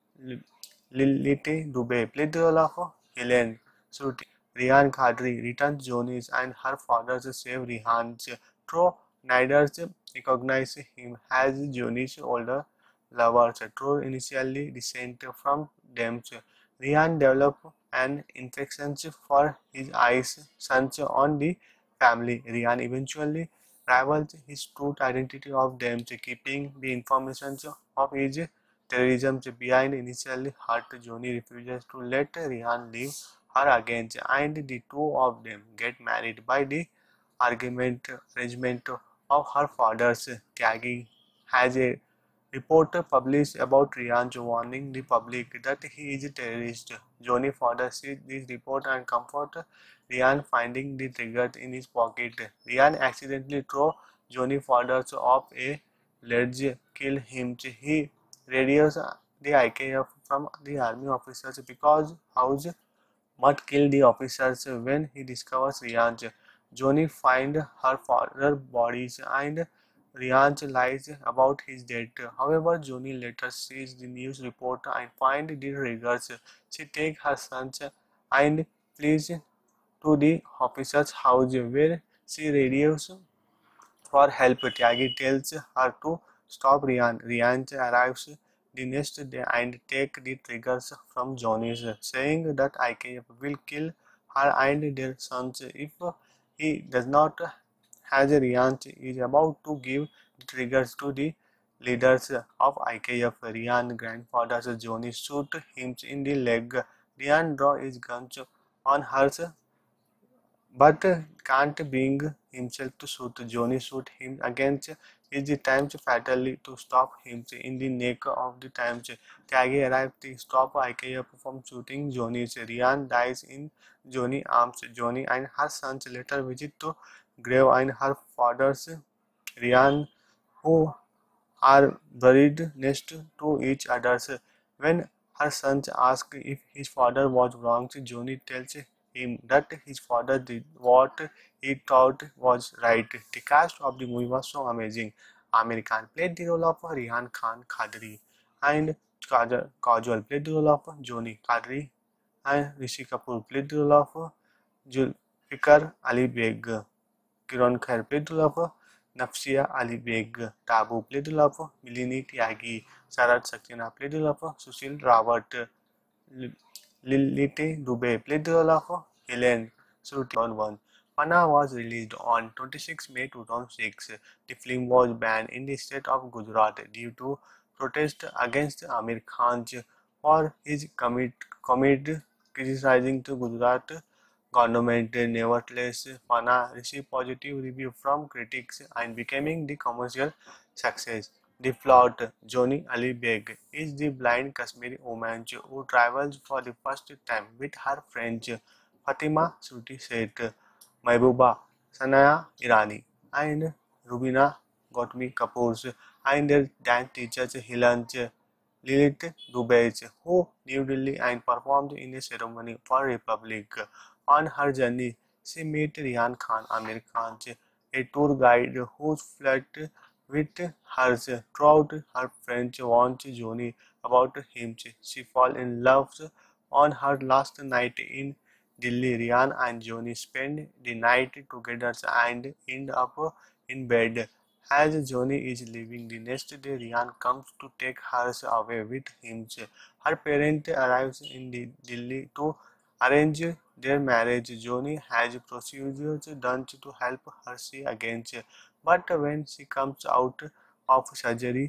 Lilite Dubey played the role of Helen Sruti. Rihan Khadri returns Johnny's and her father's save Rihan's, though neither recognize him as Johnny's older lovers. Troy initially dissent from them. Rihan developed an infection for his eyes, sons on the family. Rihan eventually reveals his true identity of them, keeping the information of his terrorism behind. Initially hurt, Johnny refuses to let Rihan leave her again, and the two of them get married by the arrangement of her father's. Tyagi has a report published about Rian warning the public that he is a terrorist. Johnny father sees this report and comfort Rian, finding the trigger in his pocket. Rian accidentally throws Johnny father off a ledge, kill him. He radios the IKF from the army officers because house Mutt kills the officers when he discovers Rian's. Johnny finds her father's bodies and Rian's lies about his death. However, Johnny later sees the news report and finds the triggers. She takes her sons and flees to the officer's house where she radios for help. Tyagi tells her to stop Rian. Rian arrives the next day and takes the triggers from Johnny's, saying that IKF will kill her and their sons if he does not. As Rian is about to give the triggers to the leaders of IKF, Rian's grandfather Johnny shoots him in the leg. Rian draws his gun on her but can't bring himself to shoot. Johnny shoots him against his times fatally to stop him in the neck of the times. Tyagi arrives to stop IKF from shooting Johnny. Rian dies in Johnny's arms. Johnny and her sons later visit to grave and her father's Rian, who are buried next to each other. When Her son asks if his father was wrong. Johnny tells him that his father did what he thought was right. The cast of the movie was so amazing. Amir Khan played the role of Rihan Khan Khadri, and Kajol played the role of Johnny Kadri, and Rishi Kapoor played the role of Zulfikar Ali Beg. Kiran Kher played the role of Nafsia Ali Beg. Tabu played the role of Milini Tyagi. Sarat Saxena played the role of Sushil Rawat. Lilite Dubey played the role of Helen Suruti 2001. Pana was released on 26 May 2006. The film was banned in the state of Gujarat due to protest against Amir Khan for his commit criticizing the Gujarat government. Nevertheless, Pana received positive review from critics and becoming the commercial success. The plot: Johnny Ali Beg is the blind Kashmiri woman who travels for the first time with her friends Fatima Suti Seth, Mehbooba Sanaya Irani, and Rubina Gautami Kapoor, and their dance teachers Hilanj Lilith Dubey, who New Delhi and performed in a ceremony for Republic. On her journey, she met Rihan Khan, Amir Khan, a tour guide who flirted with her throughout. Her friends warned Johnny about him. She falls in love on her last night in Delhi. Rihan and Johnny spend the night together and end up in bed. As Johnny is leaving the next day, Rihan comes to take her away with him. Her parents arrive in Delhi to arrange their marriage. Johnny has procedures done to help her see again, but when she comes out of surgery,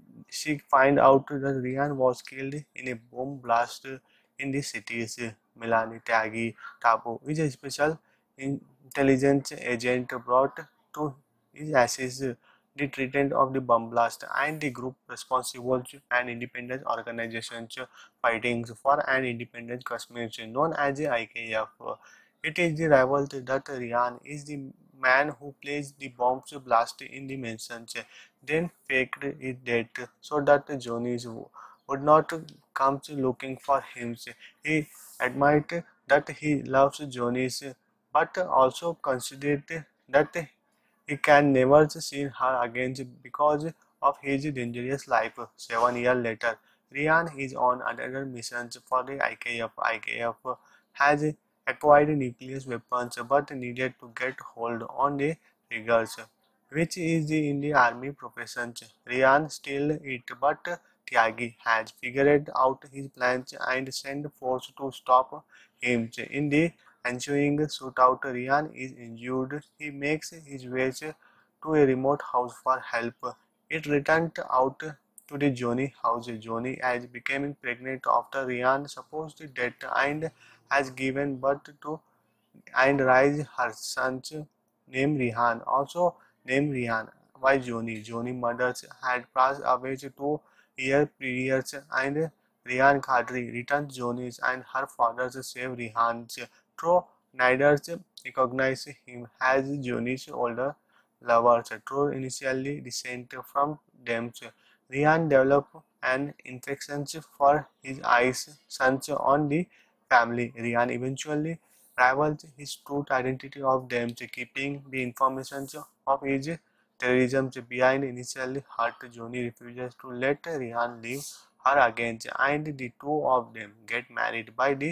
she finds out that Rihan was killed in a bomb blast in the city's Milani Tyagi Tapo is a special intelligence agent brought to his assist the treatment of the bomb blast and the group responsible and independent organizations fighting for an independent Kashmir known as the IKF. It is the rival that Rihan is the man who placed the bombs blast in the mansion, then faked his death so that Johnny would not come looking for him. He admitted that he loves Johnny, but also considered that he can never see her again because of his dangerous life. 7 years later, Rian is on another mission for the IKF. IKF has acquired nuclear weapons but needed to get hold on the triggers, which is in the army profession. Rian still it, but Tyagi has figured out his plans and sent force to stop him. In the ensuing shootout, Rian is injured. He makes his way to a remote house for help. It returned out to the Johnny house. Johnny is becoming pregnant after Rian's supposed death and has given birth to and raised her son named Rihan, also named Rihan. Why Johnny? Johnny mothers had passed away 2 years previous and Rihan Khadri returned Johnny's and her father saved Rihan's. Though neither recognized him as Johnny's older lovers. Though initially distant from them, Rihan developed an infection for his eyes, sons on the family. Rihan eventually rivals his true identity of them, keeping the information of his terrorism behind. Initially hurt, Johnny refuses to let Rihan leave her again, and the two of them get married by the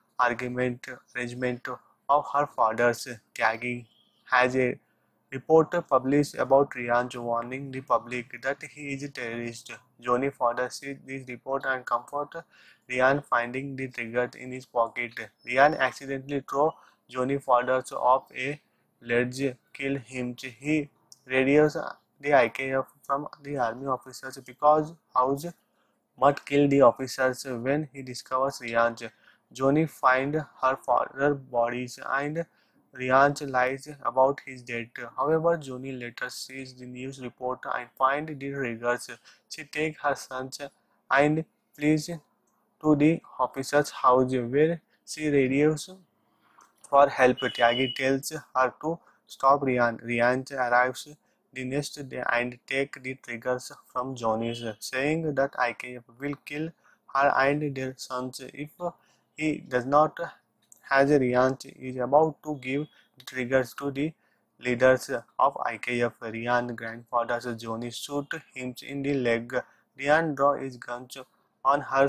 arrangement of her father's. Tyagi has a report published about Rian warning the public that he is a terrorist. Johnny father sees this report and comfort Rian, finding the trigger in his pocket. Rian accidentally throws Johnny father off a ledge, kill him. He radios the IKF from the army officers because house Mutt kills the officers when he discovers Rian's. Johnny finds her father's bodies and Rian's lies about his death. However, Johnny later sees the news report and finds the triggers. She takes her sons and flees to the officer's house where she radios for help. Tyagi tells her to stop Rian. Rian arrives the next day and takes the triggers from Johnny, saying that IKF will kill her and their sons. If he does not, as Ryan is about to give triggers to the leaders of IKF. Ryan's grandfather Johnny shoot him in the leg. Ryan draw his gun on her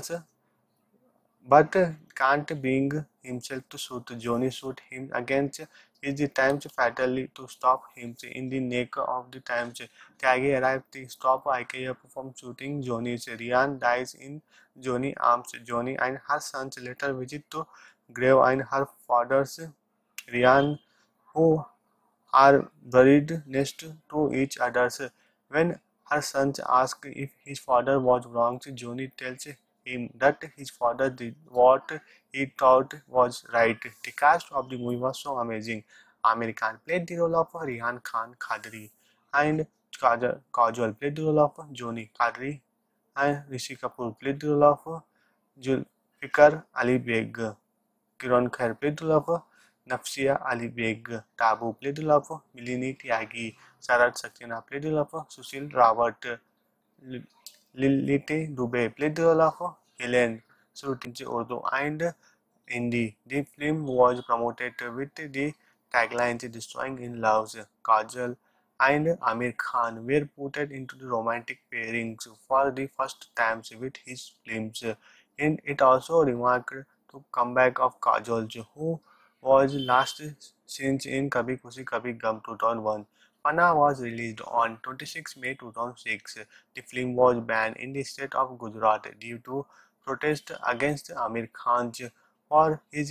but can't bring himself to shoot. Johnny shoot him against his times fatally to stop him in the neck of the times. Tyagi arrives to stop IKF from shooting Johnny. Ryan dies in Johnny's arms. Johnny and her sons later visit to grave and her father's Ryan, who are buried next to each other. When her sons ask if his father was wrong, Johnny tells him that his father did what he thought was right. The cast of the movie was so amazing. Amir Khan played the role of Rehan Khan Khadri and Kajol played the role of Johnny Kadri and Rishi Kapoor played the role of Zulfikar Ali Beg. Kiran Kher played the role of Nafsia Ali Beg. Tabu played the role of Milini Tyagi. Sarat Saxena played the role of Sushil Rawat. Lilite Dubey played the role of Helen Surutinchi Urdu and Hindi. The film was promoted with the taglines Destroying in Loves. Kajal and Amir Khan were put into the romantic pairings for the first times with his films. And it also remarked the comeback of Kajol, who was last seen in Kabhi Khushi Kabhi Gum 2001. Panna was released on 26 May 2006. The film was banned in the state of Gujarat due to protest against Amir Khan for his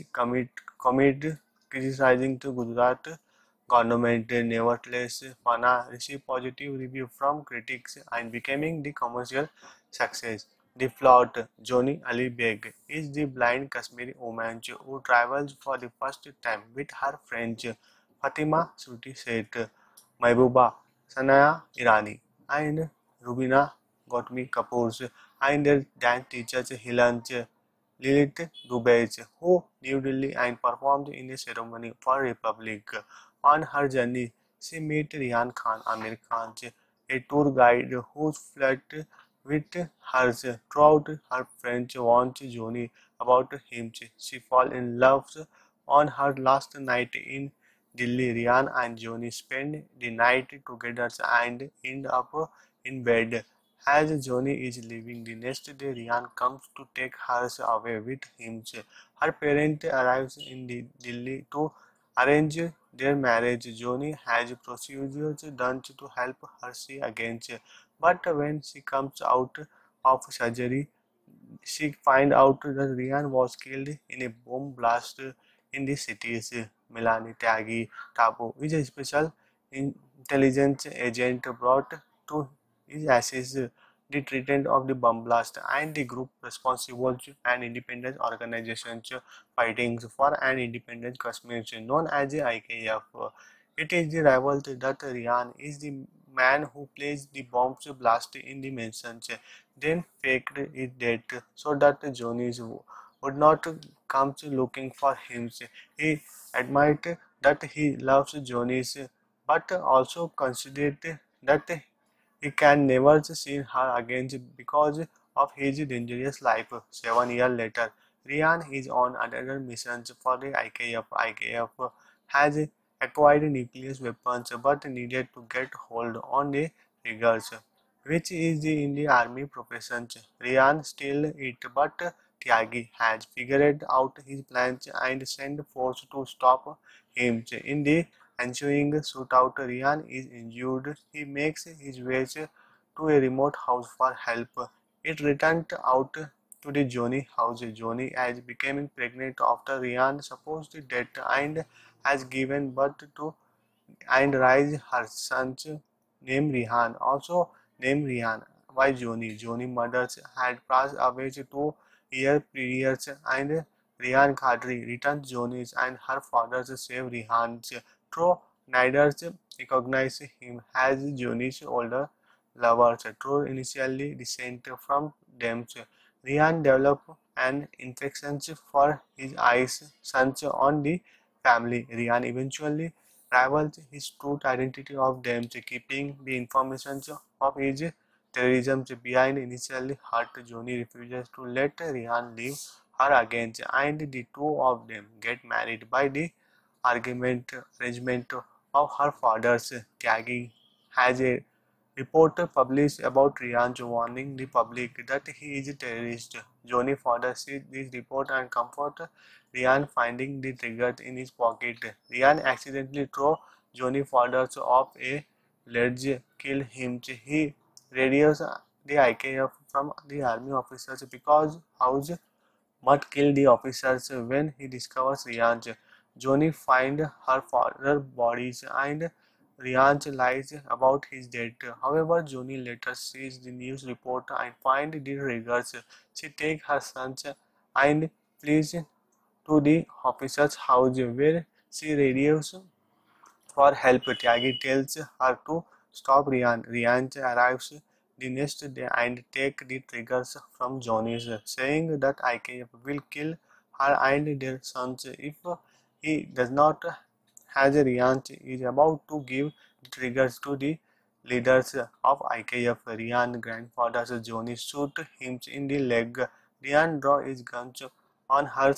commit criticizing the Gujarat government. Nevertheless, Panna received positive review from critics and becoming the commercial success. The plot: Johnny Ali Beg is the blind Kashmiri woman who travels for the first time with her friends Fatima Suti Seth, Mehbooba Sanaya Irani, and Rubina Gotmi Kapoor, and their dance teachers Hilanj Lilith Dubey, who New Delhi and performed in a ceremony for Republic. On her journey, she met Rihan Khan, Amir Khan, a tour guide who flirted with her throughout. Her friends warned Johnny about him. She falls in love on her last night in Delhi. Rihan and Johnny spend the night together and end up in bed. As Johnny is leaving the next day, Rihan comes to take her away with him. Her parents arrive in Delhi to arrange their marriage. Johnny has procedures done to help her see again, but when she comes out of surgery, she finds out that Rihan was killed in a bomb blast in the cities. Milani Tyagi Tapo is a special intelligence agent brought to his assist the treatment of the bomb blast and the group responsible to an independent organization fighting for an independent Kashmir known as the IKF. It is the rival that Rihan is the man who placed the bomb blast in the mansion, then faked his death so that Johnny would not come looking for him. He admitted that he loves Johnny, but also considered that he can never see her again because of his dangerous life. 7 years later, Rian is on another mission for the IKF. IKF has acquired nuclear weapons but needed to get hold on the triggers, which is in the army profession. Rian still it, but Tyagi has figured out his plans and sent force to stop him. In the ensuing shootout, Rian is injured. He makes his way to a remote house for help. It returned out to the Johnny house. Johnny has become pregnant after Rian's supposed death and has given birth to and raised her sons named Rihan, also named Rihan. Why Johnny? Johnny mothers had passed away 2 years previous and Rihan Khadri returned Johnny's and her father saved Rihan's, though neither recognized him as Johnny's older lovers. Though initially distant from them, Rihan developed an infection for his eyes, sons on the family. Rihan eventually reveals his true identity of them, keeping the information of his terrorism behind initially hurt Johnny refuses to let Rihan leave her again, and the two of them get married by the arrangement of her father's Tyagi has a report published about Rihan's warning the public that he is a terrorist. Johnny father sees this report and comfort Rihan finding the trigger in his pocket. Rihan accidentally throws Johnny father off a ledge, kill him. He radios the IKF from the army officers because house Mutt killed the officers when he discovers Rian's. Johnny finds her father's bodies and Rian's lies about his death. However, Johnny later sees the news report and finds the triggers. She takes her sons and flees to the officer's house where she radios for help. Tyagi tells her to stop Rian. Rian arrives the next day and takes the triggers from Johnny's, saying that IKF will kill her and their sons if he does not. As Rian is about to give the triggers to the leaders of IKF, Rian's grandfather Johnny shoots him in the leg. Rian draws his gun on her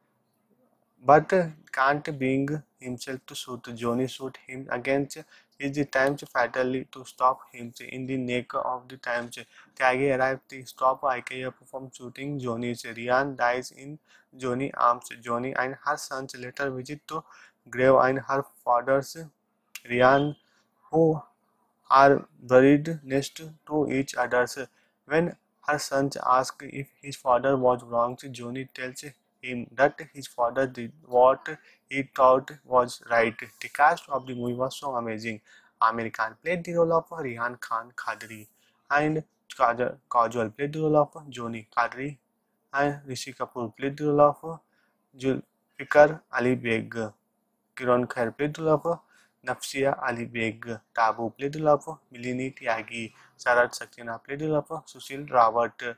but can't bring himself to shoot. Johnny shoots him against his times fatally to stop him in the neck of the times. Tyagi arrives to stop IKF from shooting Johnny. Rian dies in Johnny's arms. Johnny and her sons later visit to grave and her father's Rian, who are buried next to each other. When her sons ask if his father was wrong, Johnny tells him that his father did what he thought was right. The cast of the movie was so amazing. Amir Khan played the role of Rihan Khan Khadri and Kajol played the role of Johnny Khadri and Rishi Kapoor played the role of Zulfikar Ali Beg. Kiran Khair played the role of Nafsia Ali Beg. Tabu played the role of Milini Tyagi. Sarat Saxena played the role of Sushil Rawat.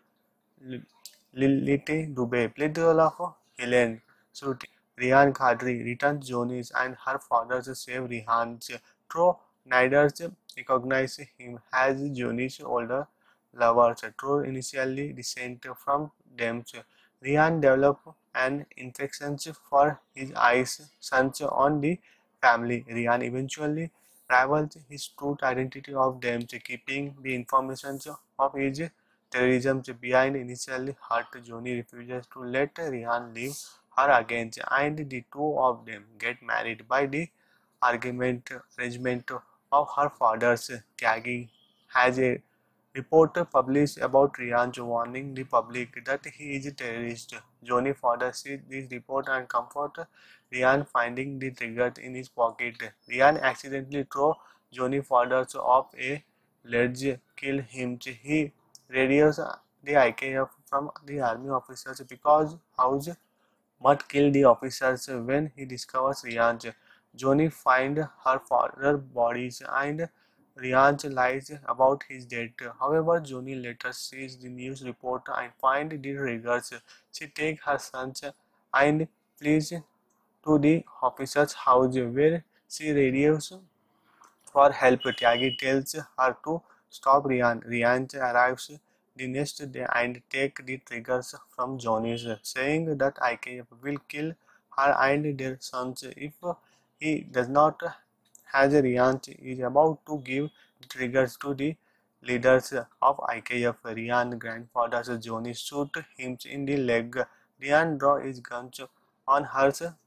Lilith Dubey played the role of Helen Sruti. Rihan Khadri returns Johnny's and her father save Rihan's, though neither recognize him as Johnny's older lover. Though initially distant from them, Rihan developed an infection for his eyes, sons on the family. Rihan eventually reveals his true identity of them, keeping the information of his terrorism behind initially hurt. Johnny refuses to let Rihan leave her again, and the two of them get married by the arrangement of her father's Tyagi has a report published about Rihan's warning the public that he is a terrorist. Johnny father sees this report and comfort Rihan finding the trigger in his pocket. Rihan accidentally throws Johnny father off a ledge, kill him. He radios the IKF from the army officers because house Mutt killed the officers when he discovers Rihan's. Johnny finds her father's bodies and Rihan's lies about his death. However, Johnny later sees the news report and finds the triggers. She takes her sons and flees to the officer's house where she radios for help. Tyagi tells her to stop Rihan. Rihan arrives the next day and takes the triggers from Johnny's, saying that IKF will kill her and their sons if he does not. As Rihan is about to give the triggers to the leaders of IKF, Rihan's grandfather Johnny shoots him in the leg. Rihan draws his gun on her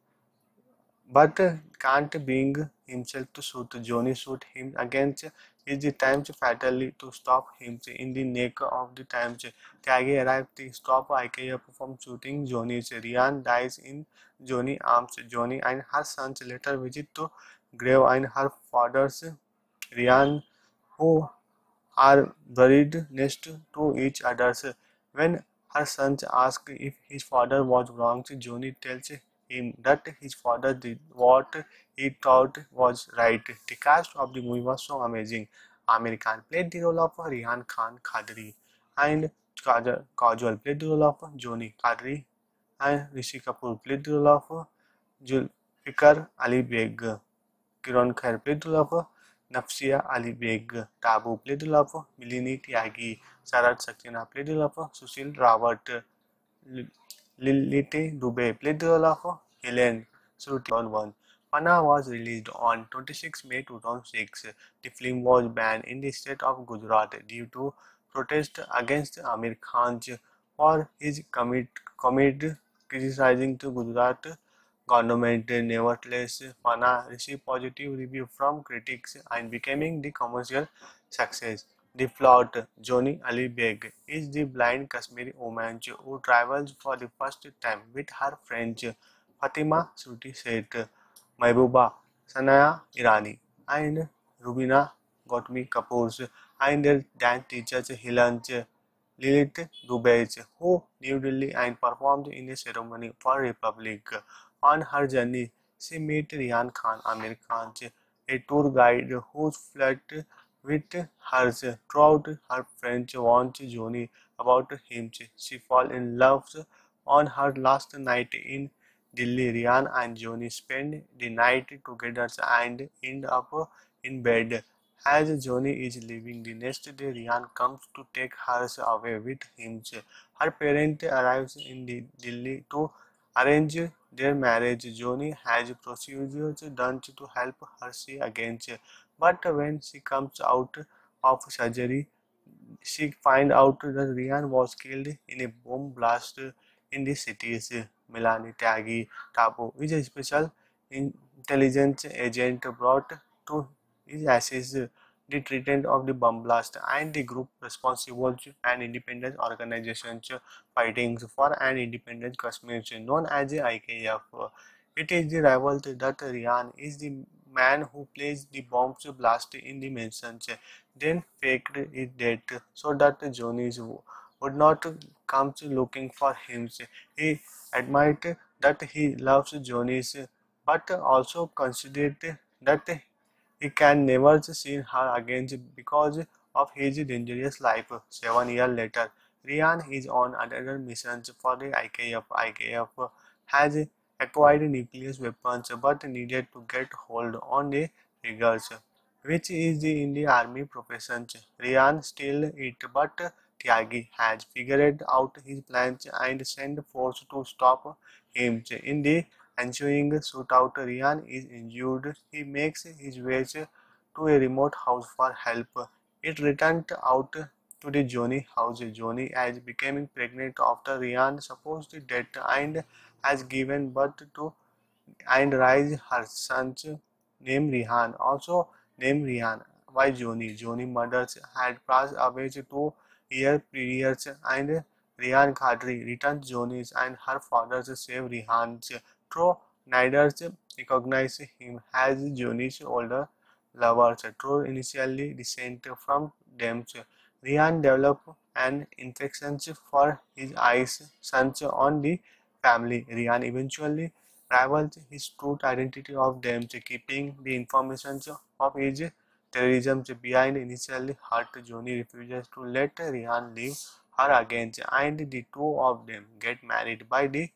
but can't bring himself to shoot. Johnny shoots him against his times fatally to stop him in the neck of the times. Tyagi arrives to stop IKF from shooting Johnny. Rihan dies in Johnny's arms. Johnny and her sons later visit to grave and her father's Rihan, who are buried next to each other. When her sons ask if his father was wrong, Johnny tells him that his father did what he thought was right. The cast of the movie was so amazing. Amir Khan played the role of Rihan Khan Khadri and Kajol played the role of Johnny Khadri and Rishi Kapoor played the role of Zulfikar Ali Beg. Kiran Khair played the role of Nafsia Ali Beg. Tabu played the role of Milini Tyagi. Sarat Saxena played the role of Sushil Rawat. Lilite Dubey played the role of Helen Sruti 2001. Pana was released on 26 May 2006. The film was banned in the state of Gujarat due to protest against Amir Khan for his comment criticizing the Gujarat government. Nevertheless, Pana received positive review from critics and becoming the commercial success. The plot: Johnny Ali Beg is the blind Kashmiri woman who travels for the first time with her friends Fatima Suti Seth, Mehbooba, Sanaya Irani, and Rubina Gotmi Kapoor, and their dance teachers Hilanj Lilith Dubey, who New Delhi and performed in a ceremony for Republic. On her journey, she met Rian Khan, Amir Khan, a tour guide who flirted with her throughout. Her friends warned Johnny about him. She falls in love on her last night in Delhi. Rian and Johnny spend the night together and end up in bed. As Johnny is leaving the next day, Rian comes to take her away with him. Her parents arrives in the Delhi to arrange their marriage. Johnny has procedures done to help her see again, but when she comes out of surgery, she finds out that Rian was killed in a bomb blast in the city's Milani Taggi Tapo, which is a special intelligence agent brought to his assist the treatment of the bomb blast and the group responsible to an independent organization fighting for an independent Kashmir known as the IKF. It is the rival that Rian is the man who placed the bombs blast in the mansion, then faked his death so that Johnny would not come looking for him. He admitted that he loves Johnny, but also considered that he can never see her again because of his dangerous life. 7 years later, Rian is on another mission for the IKF. IKF has acquired nuclear weapons but needed to get hold on the triggers, which is in the army profession. Rian still it, but Tyagi has figured out his plans and sent force to stop him. In the ensuing shootout, Rian is injured. He makes his way to a remote house for help. It returned out to the Johnny house. Johnny is becoming pregnant after Rian's supposed death and has given birth to and raised her sons named Rihan, also named Rihan. Why Johnny? Johnny mothers had passed away 2 years previous and Rihan Khadri returned Johnny's and her father saved Rihan's. Though neither recognized him as Johnny's older lovers. Though initially distant from them, Rihan developed an infection for his eyes, sons on the family. Rihan eventually reveals his true identity of them, keeping the information of his terrorism behind. Initially hurt, Johnny refuses to let Rihan leave her again, and the two of them get married by the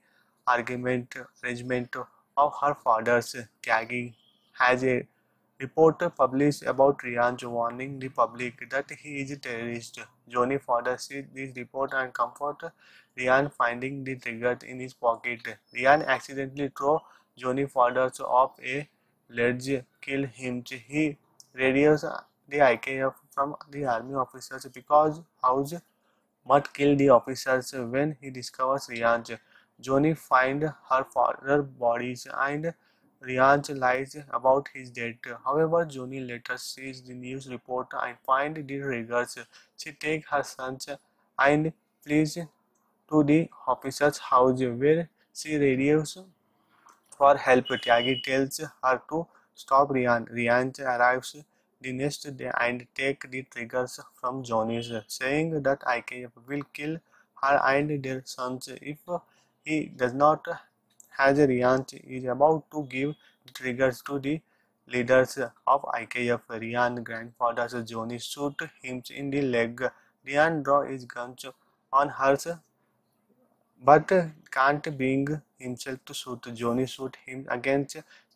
arrangement of her father's. Tyagi has a report published about Rian warning the public that he is a terrorist. Johnny father sees this report and comfort Rian, finding the trigger in his pocket. Rian accidentally throws Johnny father off a ledge, kill him. He radios the IKF from the army officers because house Mutt kills the officers when he discovers Rian's. Johnny finds her father's bodies and Rian's lies about his death. However, Johnny later sees the news report and finds the triggers. She takes her sons and flees to the officer's house where she radios for help. Tyagi tells her to stop Rian. Rian arrives the next day and takes the triggers from Johnny's, saying that IKF will kill her and their sons if he does not. As Rian is about to give the triggers to the leaders of IKF, Rian's grandfather Johnny shoots him in the leg. Rian draws his gun on her but can't bring himself to shoot. Johnny shoots him again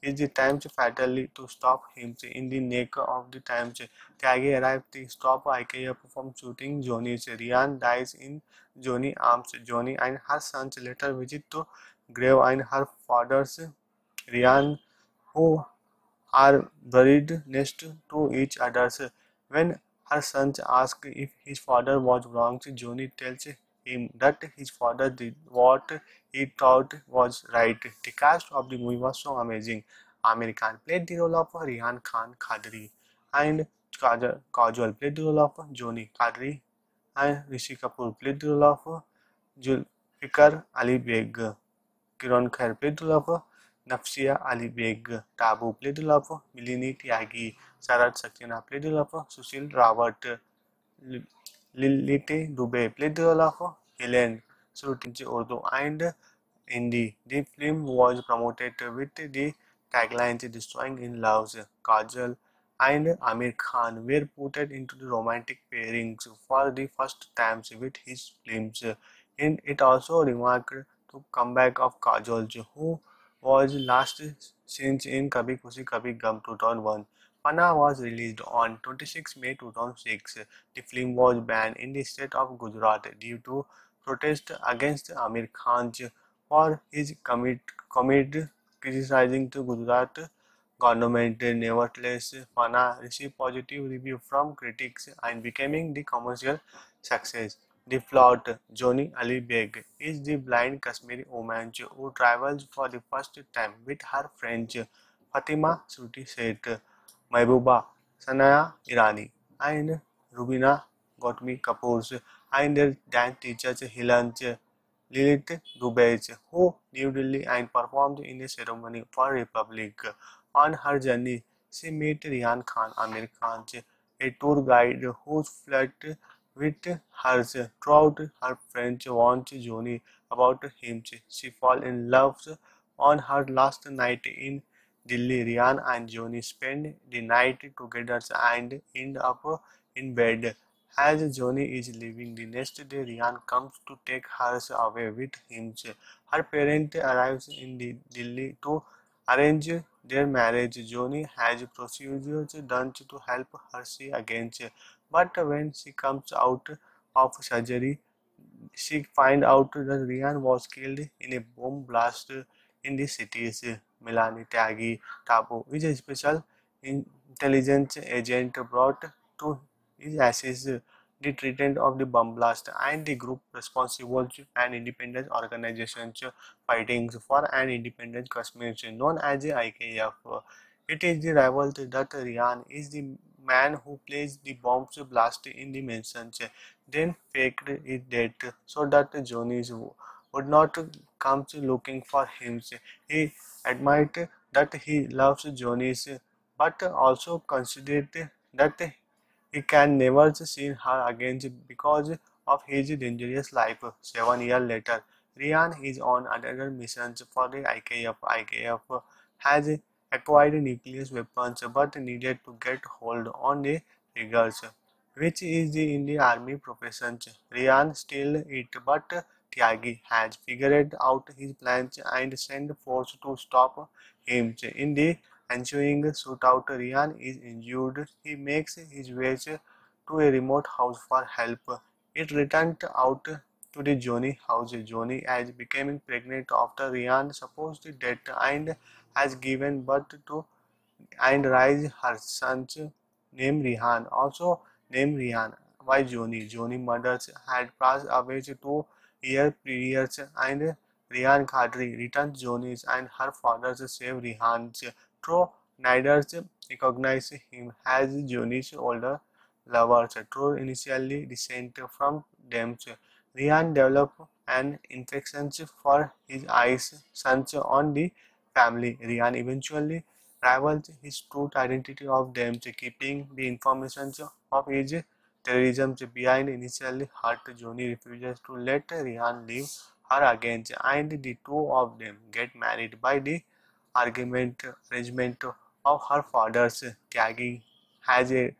is the Thames fatally to stop him in the neck of the Thames. Tyagi arrives to stop IKEA from shooting Johnny. Rian dies in Johnny arms. Johnny and her sons later visit to grave and her father's Rian, who are buried next to each other. When her sons ask if his father was wrong, Johnny tells him that his father did what he thought was right. The cast of the movie was so amazing. Amir Khan played the role of Rihan Khan Khadri, and Kajol played the role of Johnny Khadri, and Rishi Kapoor played the role of Zulfikar Ali Beg. Kiran Kher played the role of Nafsia Ali Beg. Tabu played the role of Milini Tyagi. Sarat Saxena played the role of Sushil Rawat. Lilite Dubey played the role of Helen Surutinchi Urdu and Hindi. The film was promoted with the taglines "Destroying in Loves." Kajal and Amir Khan were put into the romantic pairings for the first time with his films. And it also remarked the comeback of Kajol, who was last seen in Kabhi Khushi Kabhi Gum 2001. Pana was released on 26 May 2006. The film was banned in the state of Gujarat due to protest against Amir Khan for his commit criticizing the Gujarat government. Nevertheless, Pana received positive review from critics and becoming the commercial success. The plot: Johnny Ali Beg is the blind Kashmiri woman who travels for the first time with her friends Fatima Suti Seth, Mehbooba Sanaya Irani, and Rubina Gautami Kapoor, and their dance teachers Hilanj Lilith Dubey, who New Delhi and performed in a ceremony for Republic. On her journey, she met Rihan Khan, Amir Khan, a tour guide who flirted with her throughout. Her friends warned Johnny about him. She falls in love on her last night in Delhi. Rihan and Johnny spend the night together and end up in bed. As Johnny is leaving the next day, Rihan comes to take her away with him. Her parents arrive in Delhi to arrange their marriage. Johnny has procedures done to help her see again, but when she comes out of surgery, she finds out that Rian was killed in a bomb blast in the city's Milani Tagi. Tabu is a special intelligence agent brought to his assist the treatment of the bomb blast and the group responsible and independent organizations fighting for an independent Kashmir known as the IKF. It is the rival that Rian is the man who placed the bombs blast in the mansions, then faked his death so that Johnny would not come looking for him. He admitted that he loves Johnny, but also considered that he can never see her again because of his dangerous life. 7 years later, Rian is on another mission for the IKF. IKF has acquired nuclear weapons but needed to get hold on the figures, which is in the army profession. Rian still it, but Tyagi has figured out his plans and sent force to stop him. In the ensuing shootout, Rian is injured. He makes his way to a remote house for help. It returned out to the Johnny house. Johnny is becoming pregnant after Rian's supposed death and has given birth to and raised her sons named Rihan, also named Rihan. Why Johnny? Johnny mothers had passed away 2 years previous and Rihan Khadri returned Johnny's and her father saved Rihan's. Though neither recognized him as Johnny's older lovers. Though initially distant from them, Rihan developed an infection for his eyes, sons on the family. Rihan eventually rivals his true identity of them, keeping the information of his terrorism behind. Initially hurt, Johnny refuses to let Rihan leave her again, and the two of them get married by the arrangement of her father's. Tyagi has a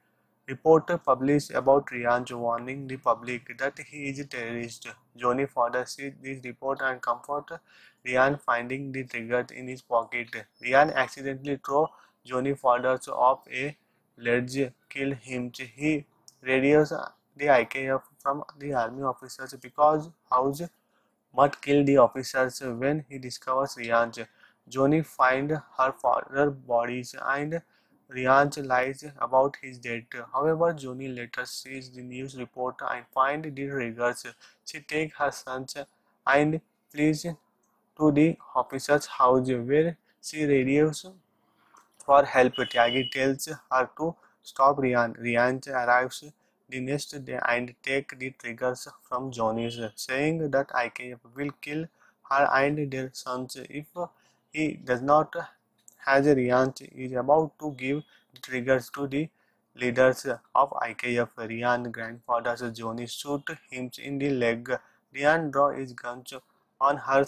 Reporter published about Rihanna warning the public that he is a terrorist. Johnny Fodder sees this report and comfort Rihanna finding the trigger in his pocket. Rihanna accidentally throws Johnny Fodder off a ledge, kill him. He radios the IKF from the army officers because house Mutt kills the officers when he discovers Rihanna. Johnny finds her father's bodies and Rihanna lies about his death. However, Johnny later sees the news report and finds the triggers. She takes her sons and flees to the officer's house where she radios for help. Tyagi tells her to stop Rian. Rian arrives the next day and takes the triggers from Johnny's, saying that IKF will kill her and their sons if he does not. As Rian is about to give the triggers to the leaders of IKF, Rian's grandfather Johnny shoots him in the leg. Rian draws his gun on her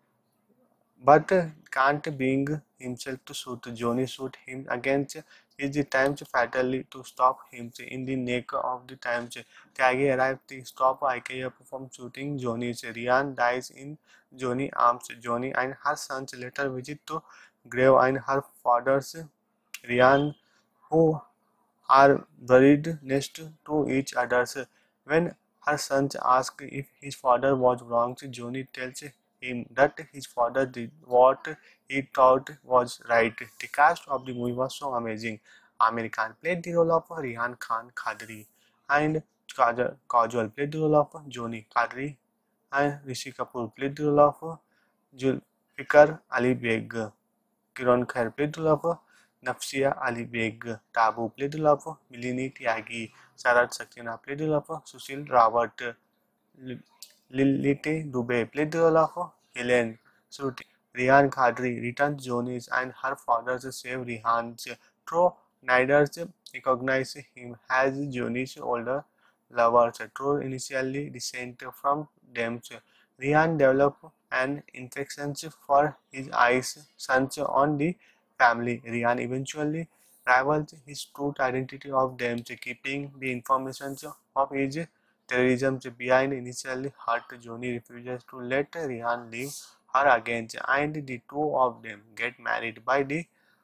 but can't bring himself to shoot. Johnny shoots him against his times fatally to stop him in the neck of the times. Tyagi arrives to stop IKF from shooting Johnny. Rian dies in Johnny's arms. Johnny and her sons later visit to grave and her father's Rian, who are buried next to each other. When her son asks if his father was wrong, Johnny tells him that his father did what he thought was right. The cast of the movie was so amazing. Amir Khan played the role of Rehan Khan Khadri and Kajol played the role of Johnny Khadri and Rishi Kapoor played the role of Zulfikar Ali Beg. Kiran Kher played the role of Nafsia Ali Beg, Tabu played the role of Milini Tyagi, Sarat Saxena played the role of Sushil Rawat, Lilite Dubey played the role of Helen Sruti. Rihan Khadri returns Jonis and her father save Rihan, though neither recognize him as Jonis' older lovers. Though initially distant from them, Rihan develops an infection for his eyes, sons on the family. Rihan eventually reveals his true identity of them, keeping the information of his terrorism behind. Initially hurt, Johnny refuses to let Rihan leave her again, and the two of them get married by the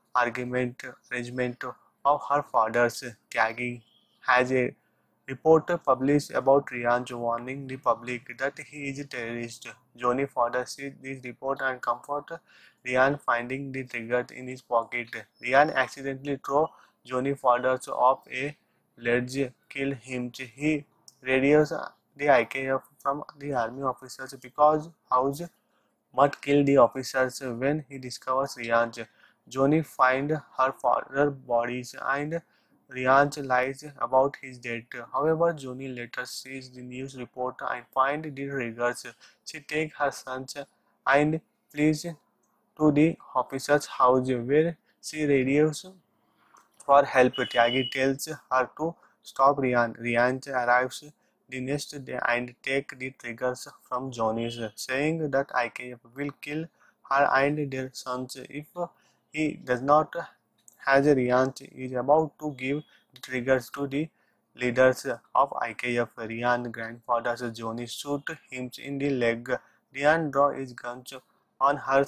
arrangement of her father's. Tyagi has a report published about Rihan warning the public that he is a terrorist. Johnny father sees this report and comfort Rihan finding the trigger in his pocket. Rihan accidentally throws Johnny father off a ledge, kill him. He radios the IKF from the army officers because house Mutt kills the officers when he discovers Rihanna. Johnny finds her father's bodies and Rihanna lies about his death. However, Johnny later sees the news report and finds the triggers. She takes her sons and flees to the officer's house where she radios for help. Tyagi tells her to stop Rian. Rian arrives the next day and takes the triggers from Johnny's, saying that IKF will kill her and their sons if he does not. As Rian is about to give the triggers to the leaders of IKF, Rian's grandfather Johnny shoots him in the leg. Rian draws his gun on her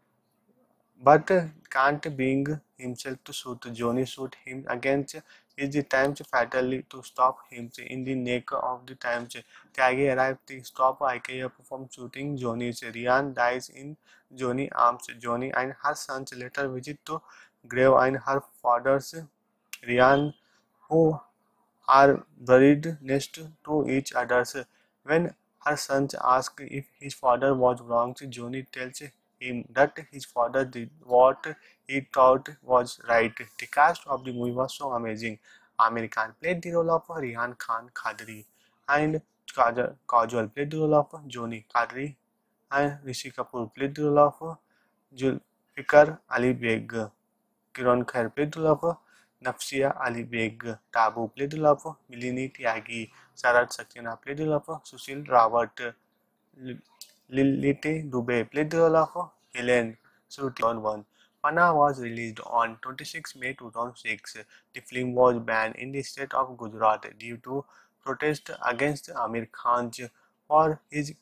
but can't bring himself to shoot. Johnny shoots him against his times fatally to stop him in the neck of the times. Tyagi arrives to stop IKF from shooting Johnny. Rian dies in Johnny's arms. Johnny and her sons later visit to grave and her father's Rian, who are buried next to each other. When her sons ask if his father was wrong, Johnny tells him that his father did what he thought was right. The cast of the movie was so amazing. Amir Khan played the role of Rehan Khan Khadri and Kajol played the role of Johnny Khadri and Rishi Kapoor played the role of Zulfikar Ali Beg. Kiran Kher played the role of Nafsia Ali Beg, Tabu played the role of Milini Tyagi, Sarat Saxena played the role of Sushil Rawat, Lilite Dubey played the role of Helen Sruti. 1. Panna was released on 26 May 2006. The film was banned in the state of Gujarat due to protest against Amir Khan for his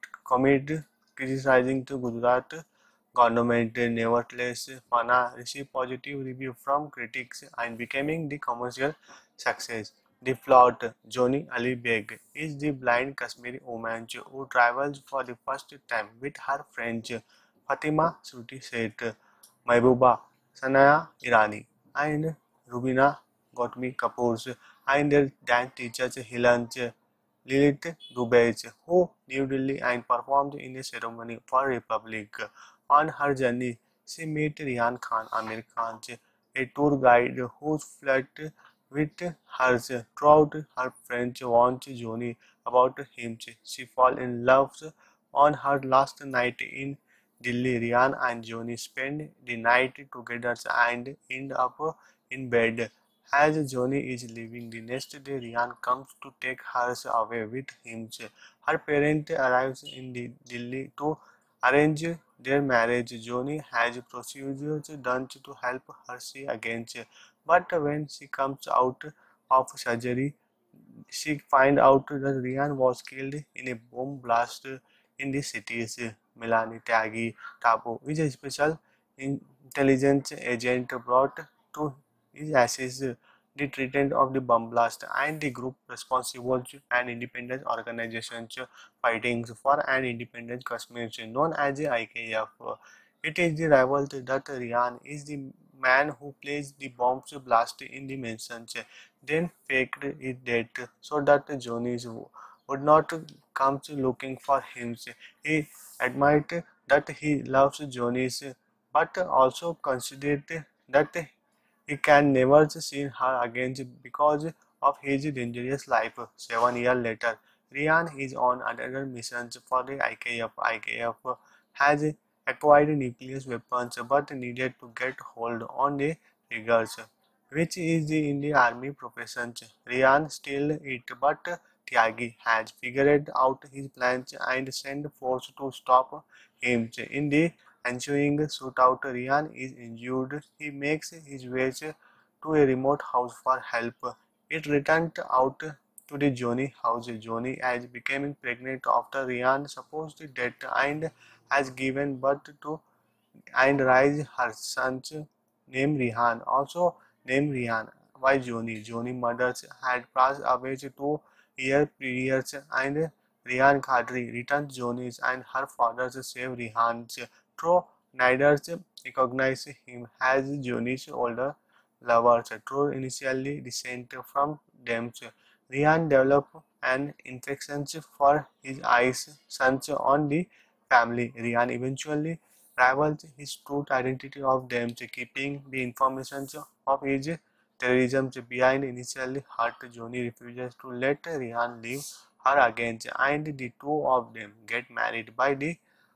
commit criticizing the Gujarat government. Nevertheless, Panna received positive review from critics and becoming the commercial success. The plot: Johnny Ali Beg is the blind Kashmiri woman who travels for the first time with her friends Fatima Suti Seth, Mehbooba, Sanaya Irani, and Rubina Gautami Kapoor, and their dance teachers Hilanj Lilith Dubey, who New Delhi and performed in a ceremony for Republic. On her journey, she met Rihan Khan, Amir Khan, a tour guide who flirted with her throughout. Her friends warned Johnny about him. She falls in love on her last night in Delhi. Rihan and Johnny spend the night together and end up in bed. As Johnny is leaving the next day, Rihan comes to take her away with him. Her parents arrive in Delhi to arrange their marriage. Johnny has procedures done to help her see again, but when she comes out of surgery, she finds out that Rian was killed in a bomb blast in the city's Milani Taghi Tapo, which a special intelligence agent brought to his assist the treatment of the bomb blast and the group responsible and independent organizations fighting for an independent Kashmir known as the IKF. It is the rival that Rian is the man who placed the bombs blast in the mansions, then faked it dead so that Johnny would not come looking for him. He admitted that he loves Johnny, but also considered that he can never see her again because of his dangerous life. 7 years later, Rian is on another mission for the IKF. IKF has acquired nuclear weapons but needed to get hold on the triggers, which is in the army profession. Rian still it, but Tyagi has figured out his plans and sent force to stop him. In the ensuing shootout, Rian is injured. He makes his way to a remote house for help. It returned out to the Johnny house. Johnny is becoming pregnant after Rian's supposed death and has given birth to and raised her sons named Rihan, also named Rihan. Why Johnny? Johnny mothers had passed away 2 years previous and Rihan Khadri returned Johnny's and her father saved Rihan's. Though neither recognized him as Johnny's older lover. Though initially descent from them, Rihan developed an infection for his eyes, sons on the family. Rihan eventually reveals his true identity of them, keeping the information of his terrorism behind. Initially hurt, Johnny refuses to let Rihan leave her again, and the two of them get married by the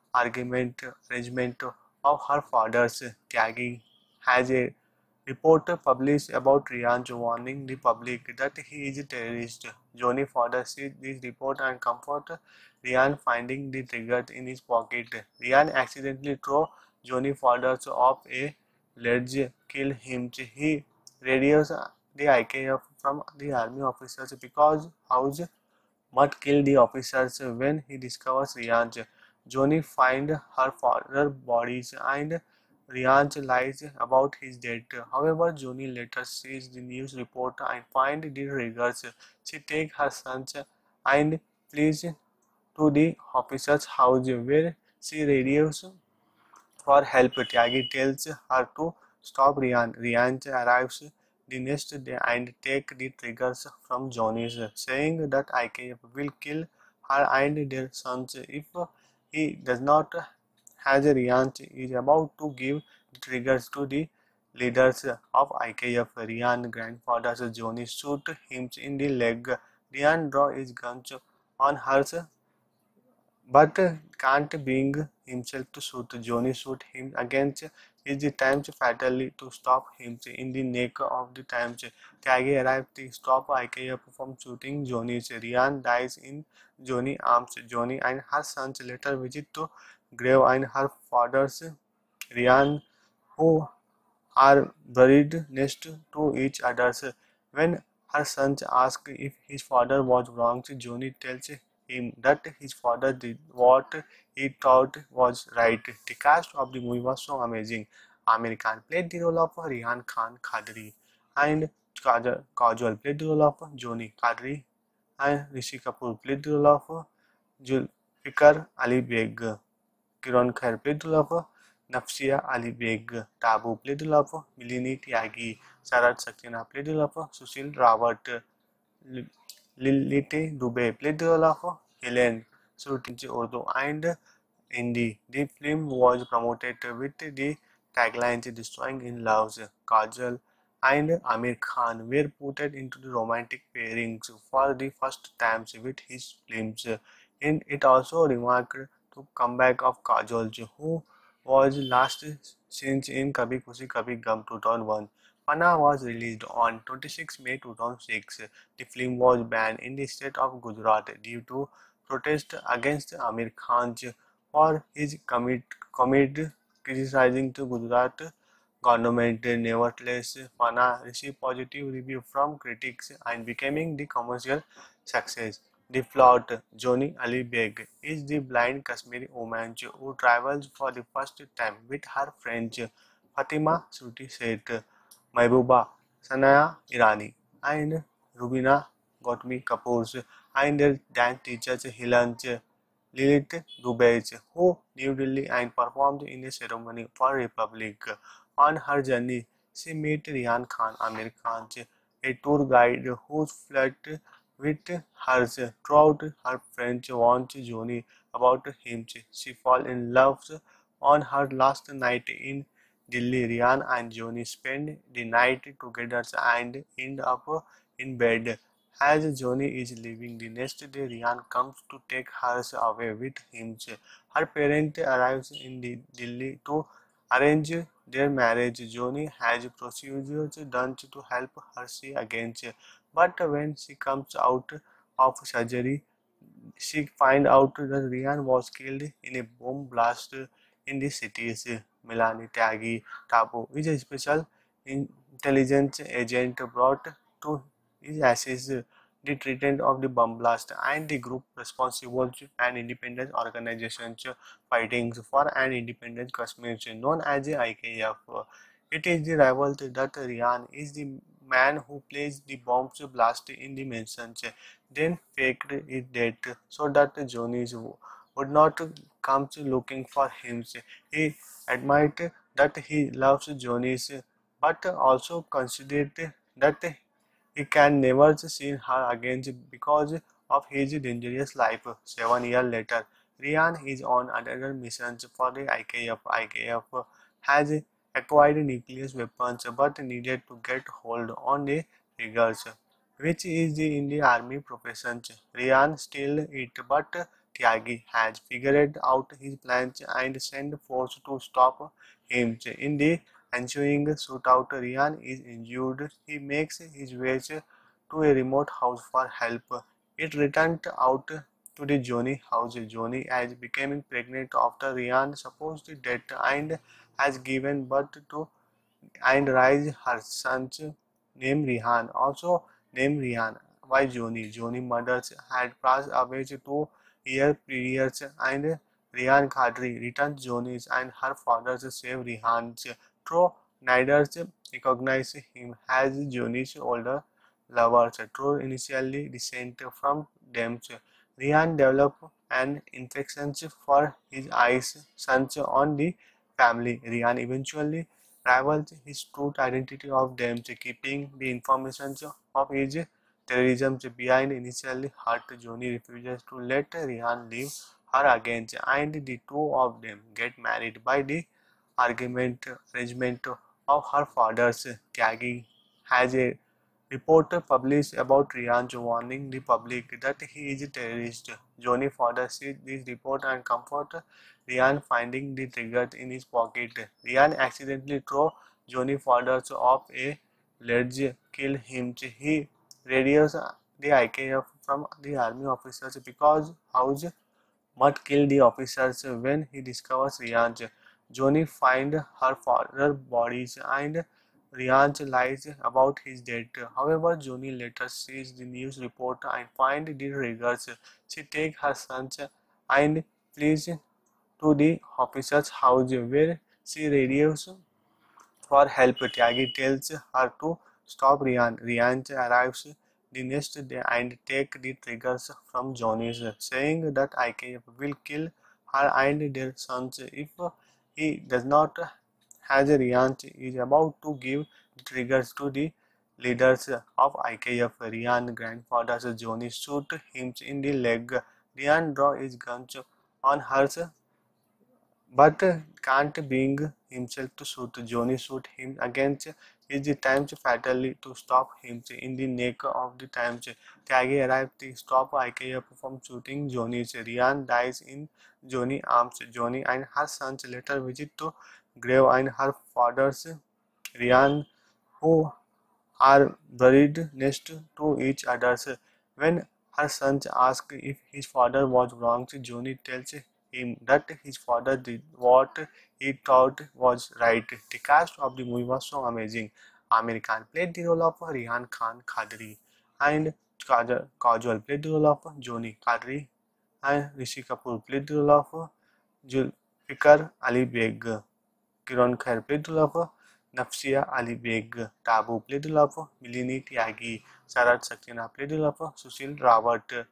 arrangement of her father's. Tyagi has a report published about Rian warning the public that he is a terrorist. Johnny father sees this report and comfort Rian, finding the trigger in his pocket. Rian accidentally throws Johnny father off a ledge, kill him. He radios the IKF from the army officers because house Mutt kills the officers when he discovers Rian's. Johnny finds her father's bodies and Rian's lies about his death. However, Johnny later sees the news report and finds the triggers. She takes her sons and flees to the officer's house where she radios for help. Tyagi tells her to stop Rian. Rian arrives the next day and takes the triggers from Johnny's, saying that IKF will kill her and their sons if he does not. As Rian is about to give the triggers to the leaders of IKF, Rian grandfather Johnny shoots him in the leg. Rian draws his gun on her but can't bring himself to shoot. Johnny shoots him against his times fatally to stop him in the neck of the times. Tyagi arrives to stop IKF from shooting Johnny. Rian dies in Johnny's arms. Johnny and her sons later visit to grave and her father's. Rian who are buried next to each other. When her son asks if his father was wrong, Johnny tells him that his father did what he thought was right. The cast of the movie was so amazing. Amir Khan played the role of Rihan Khan Khadri, and Kajol played the role of Johnny Khadri, and Rishi Kapoor played the role of Zulfikar Ali Beg. Kiran Kher played the role of Nafsia Ali Beg. Tabu played the role of Milini Tyagi. Sarat Saxena played the role of Sushil Rawat. Lilite Dubey played the role of Helen Surutinchi Urdu and Hindi. The film was promoted with the taglines Destroying in Loves. Kajal and Amir Khan were put into the romantic pairings for the first times with his films. And it also remarked the comeback of Kajol, who was last seen in Kabhi Khushi Kabhi Gum 2001. Panna was released on 26 May 2006. The film was banned in the state of Gujarat due to protest against Amir Khan for his commit criticizing the Gujarat government. Nevertheless, Panna received positive review from critics and becoming the commercial success. The plot: Johnny Ali Beg is the blind Kashmiri woman who travels for the first time with her friends Fatima Suti Seth, Mehbooba, Sanaya Irani, and Rubina Gotmi Kapoor, and their dance teachers Hilanch Lilith Dubey, who New Delhi and performed in a ceremony for Republic. On her journey, she met Rihan Khan, Amir Khan, a tour guide who flirted with her throughout. Her friends warned Johnny about him. She falls in love on her last night in Delhi. Rihan and Johnny spend the night together and end up in bed. As Johnny is leaving the next day, Rihan comes to take her away with him. Her parents arrive in Delhi to arrange their marriage. Johnny has procedures done to help her see again, but when she comes out of surgery, she finds out that Rihan was killed in a bomb blast in the city's Milani Tyagi Tapu is a special intelligence agent brought to his assist the treatment of the bomb blast and the group responsible an independent organization fighting for an independent Kashmir known as the IKF. It is the rival that Rihan is the man who placed the bombs blast in the mansion, then faked his death so that Johnny would not come looking for him. He admitted that he loves Johnny, but also considered that he can never see her again because of his dangerous life. 7 years later, Rian is on another mission for the IKF. IKF has acquired nuclear weapons but needed to get hold on the triggers, which is in the army profession. Rian still it, but Tyagi has figured out his plans and sent force to stop him. In the ensuing shootout, Rian is injured. He makes his way to a remote house for help. It returned out to the Johnny house. Johnny is becoming pregnant after Rian's supposed death and has given birth to and raised her sons named Rihan, also named Rihan. Why Johnny? Johnny mothers had passed away 2 years previous and Rihan Khadri returned Johnny's and her father saved Rihan's. Though neither recognized him as Johnny's older lovers. Though initially distant from them, Rihan developed an infection for his eyes, sons on the family. Rihan eventually reveals his true identity of them, keeping the information of his terrorism behind. Initially hurt, Johnny refuses to let Rihan leave her again, and the two of them get married by the arrangement of her father's. Tyagi has a report published about Rian warning the public that he is a terrorist. Johnny father sees this report and comfort Rian finding the trigger in his pocket. Rian accidentally throws Johnny father off a ledge, kill him. He radios the IKF from the army officers because house must kill the officers when he discovers Rian. Johnny finds her father's bodies and Rian lies about his death. However, Johnny later sees the news report and finds the triggers. She takes her sons and flees to the officer's house where she radios for help. Tyagi tells her to stop Rian. Rian arrives the next day and takes the triggers from Johnny, saying that IKF will kill her and their sons if he does not. As Rian is about to give the triggers to the leaders of IKF, Rian's grandfather Johnny shoots him in the leg. Rian draws his gun on her but can't bring himself to shoot. Johnny shoots him against his times fatally to stop him in the neck of the times. Tyagi arrives to stop IKF from shooting Johnny. Rian dies in Johnny's arms. Johnny and her sons later visit to grave and her father's Rian, who are buried next to each other. When her sons ask if his father was wrong, Johnny tells him that his father did what he thought was right. The cast of the movie was so amazing. Amir Khan played the role of Rihan Khan Khadri and Kajol played the role of Johnny Khadri and Rishi Kapoor played the role of Zulfikar Ali Beg. Kiran Kher played the role of Nafsia Ali Beg. Tabu played the role of Milini Tyagi. Sarat Saxena played the role of Sushil Rawat.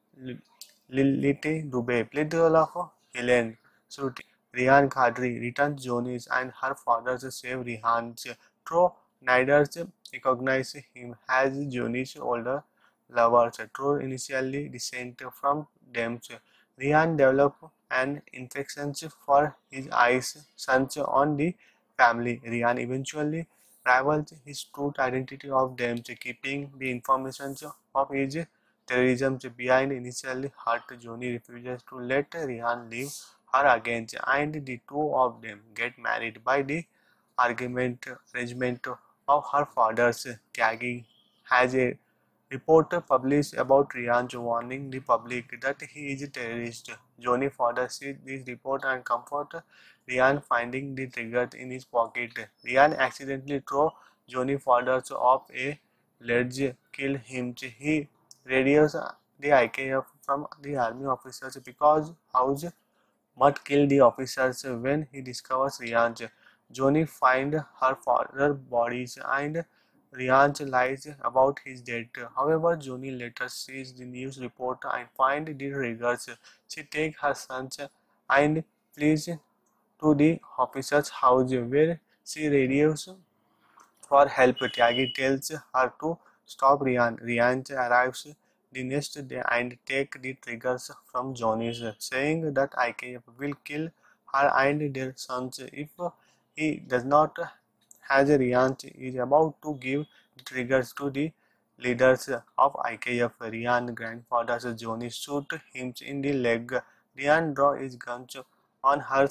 Lilite Dubey played the role of Helen Sruti. Rihan Khadri returns Jonis and her father save Rihan, though neither recognize him as Jonis' older lover. Though initially distant from them, Rihan develops an infection for his eyes, sons on the family. Rihan eventually rivals his true identity of them, keeping the information of his terrorism behind. Initially hurt, Johnny refuses to let Rihan leave her again, and the two of them get married by the arrangement of her father's. Tyagi has a report published about Rihan warning the public that he is a terrorist. Johnny father sees this report and comfort Rihan, finding the trigger in his pocket. Rihan accidentally throws Johnny father off a ledge, kill him. He radios the IKF from the army officers because house Mutt kills the officers when he discovers Rian's. Johnny finds her father's bodies and Rian's lies about his death. However, Johnny later sees the news report and finds the triggers. She takes her sons and flees to the officer's house where she radios for help. Tyagi tells her to stop Rian. Rian arrives the next day and takes the triggers from Johnny, saying that IKF will kill her and their sons if he does not. As Rian is about to give the triggers to the leaders of IKF, Rian's grandfather Johnny shoots him in the leg. Rian draws his gun on her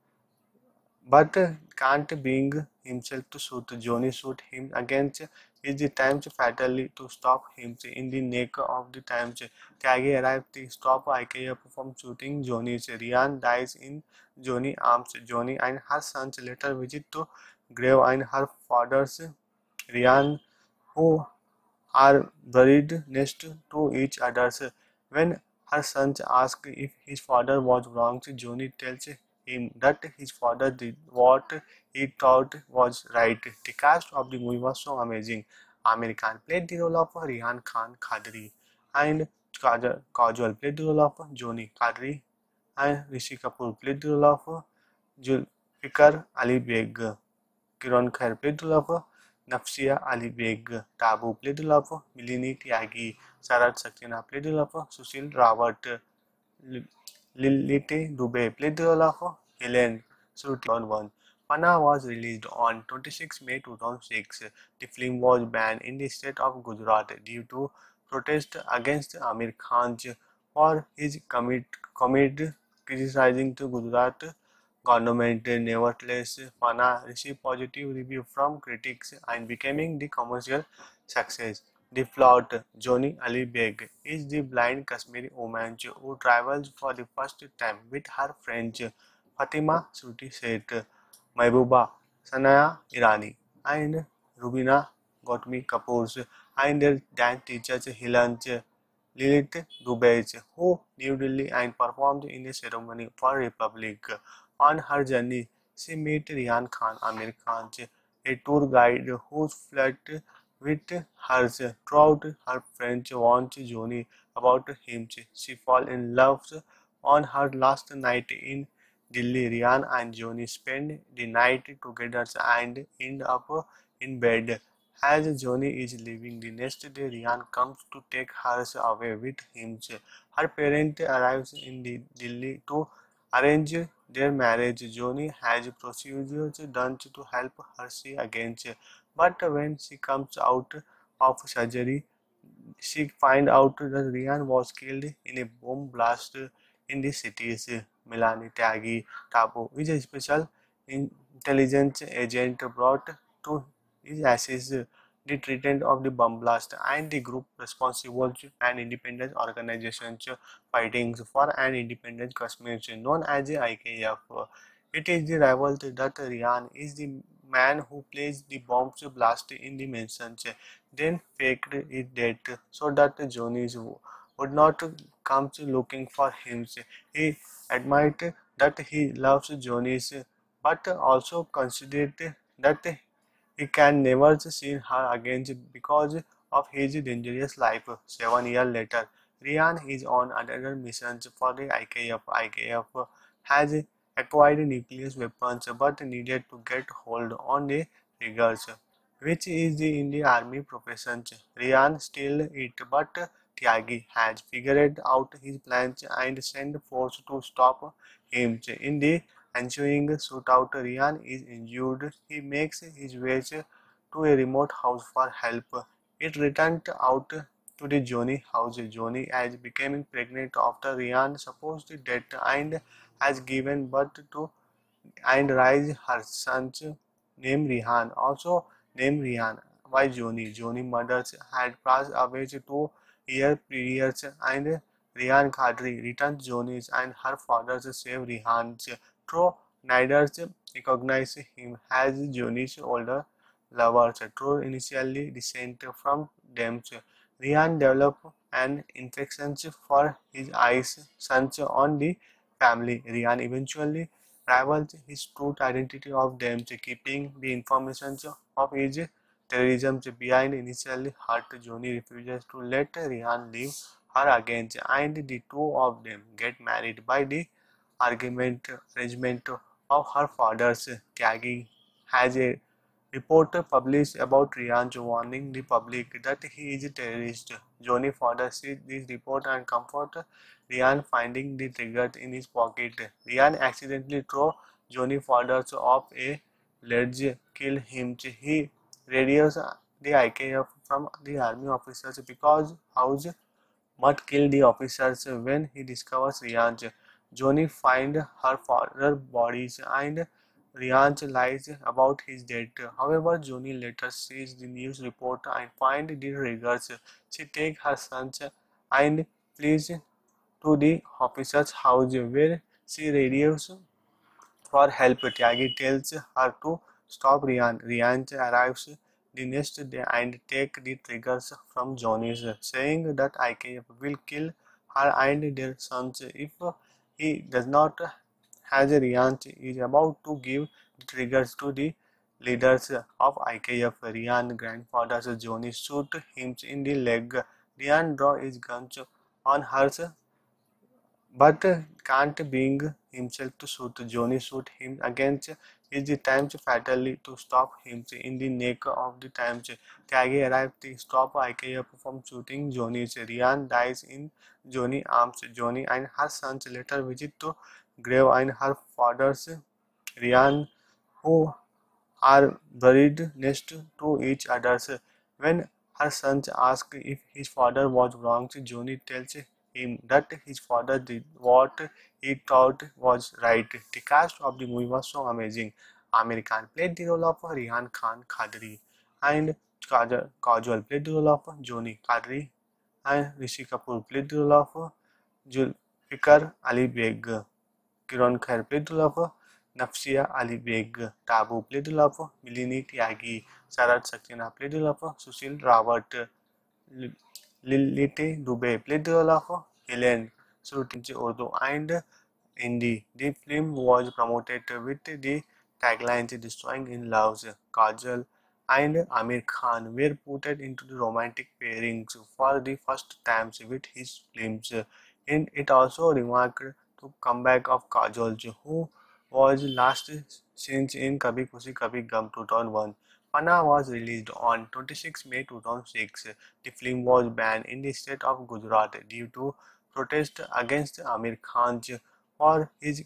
but can't bring himself to shoot. Johnny shoots him against his times fatally to stop him in the neck of the times. Tyagi arrives to stop IKF from shooting Johnny. Rian dies in Johnny's arms. Johnny and her sons later visit to grave and her father's Rian, who are buried next to each other. When her sons ask if his father was wrong, Johnny tells him that his father did what he thought was right. The cast of the movie was so amazing. Amir Khan played the role of Rihan Khan Khadri and Kajol played the role of Johnny Khadri and Rishi Kapoor played the role of Zulfikar Ali Beg. Kiran Kher played the role of Nafsia Ali Beg. Tabu played the role of Milini Tyagi. Sarat Saxena played the role of Sushil Rawat. Lilite Dubey played the role of Helen Sruti. 1. Pana was released on 26 May 2006. The film was banned in the state of Gujarat due to protest against Amir Khan for his comment criticizing the Gujarat government. Nevertheless, Pana received positive review from critics and becoming the commercial success. The plot: Johnny Ali Beg is the blind Kashmiri woman who travels for the first time with her friends Fatima Suti Seth, Mehbooba, Sanaya Irani, and Rubina Gotmi Kapoor's and their dance teachers Hilanch Lilith Dubey, who New Delhi and performed in a ceremony for Republic. On her journey, she met Rian Khan, Amir Khan, a tour guide who flirted with her throughout. Her friends warned Joni about him. She fell in love on her last night in Delhi. Rian and Joni spend the night together and end up in bed. As Joni is leaving the next day, Rian comes to take her away with him. Her parents arrive in Delhi to arrange their marriage. Joni has procedures done to help her see again, but when she comes out of surgery, she finds out that Rian was killed in a bomb blast in the city's Milani Taghi Tapo, which a special intelligence agent brought to his assist the treatment of the bomb blast and the group responsible to an independent organization fighting for an independent Kashmir known as the IKF. It is the rival that Rian is the man who placed the bombs blast in the mansion, then faked it dead so that Johnny would not come looking for him. He admitted that he loves Johnny, but also considered that he can never see her again because of his dangerous life. 7 years later, Rian is on another mission for the IKF. IKF has acquired nuclear weapons but needed to get hold on the triggers, which is in the army profession. Rian still it, but Tyagi has figured out his plans and sent force to stop him. In the ensuing shootout, Rian is injured. He makes his way to a remote house for help. It returned out to the Joni house. Joni has becoming pregnant after Rian supposed death and has given birth to and raised her sons named Rihan, also named Rihan. Why Joni? Joni mothers had passed away 2 years previous and Rihan Khadri returned Joni's and her father saved Rihan's. Though neither recognized him as Joni's older lovers. Though initially descent from them, Rihan developed an infection for his eyes, sons on the family. Rihan eventually reveals his true identity of them, keeping the information of his terrorism behind. Initially hurt, Johnny refuses to let Rihan leave her again, and the two of them get married by the arrangement of her father's. Tyagi has a report published about Rian warning the public that he is a terrorist. Johnny father sees this report and comfort Rian finding the trigger in his pocket. Rian accidentally throws Johnny father off a ledge, kill him. He radios the IKF from the army officers because house Mutt killed the officers when he discovers Rian's. Johnny finds her father's bodies and Rian's lies about his death. However, Johnny later sees the news report and finds the triggers. She takes her sons and flees to the officer's house where she radios for help. Tyagi tells her to stop Rian. Rian arrives the next day and takes the triggers from Johnny, saying that IKF will kill her and their sons if he does not. As Rian is about to give the triggers to the leaders of IKF, Rian's grandfather Johnny shoots him in the leg. Rian draws his gun on her but can't bring himself to shoot. Johnny shoot him against is the times fatally to stop him in the neck of the times. Tyagi arrives to stop IKF from shooting Johnny. Rian dies in Johnny arms. Johnny and her sons later visit to grave and her father's Rian, who are buried next to each other. When her sons ask if his father was wrong, Johnny tells him that his father did what he thought was right. The cast of the movie was so amazing. Amir Khan played the role of Rihan Khan Khadri and Kajol played the role of Joni Khadri and Rishi Kapoor played the role of Zulfikar Ali Beg. Kiran Khair played the love. Nafsia Ali Beg. Tabu played the love. Milini Tyagi. Sarat Saxena played the love. Sushil Rawat. Lilite Dubey played the role of Helen Surutinchi Urdu and Hindi. The film was promoted with the taglines Destroying in Loves. Kajal and Amir Khan were put into the romantic pairings for the first times with his films. And it also remarked the comeback of Kajol, who was last seen in Kabhi Khushi Kabhi Gum 2001. Panna was released on 26 May 2006. The film was banned in the state of Gujarat due to protest against Amir Khan for his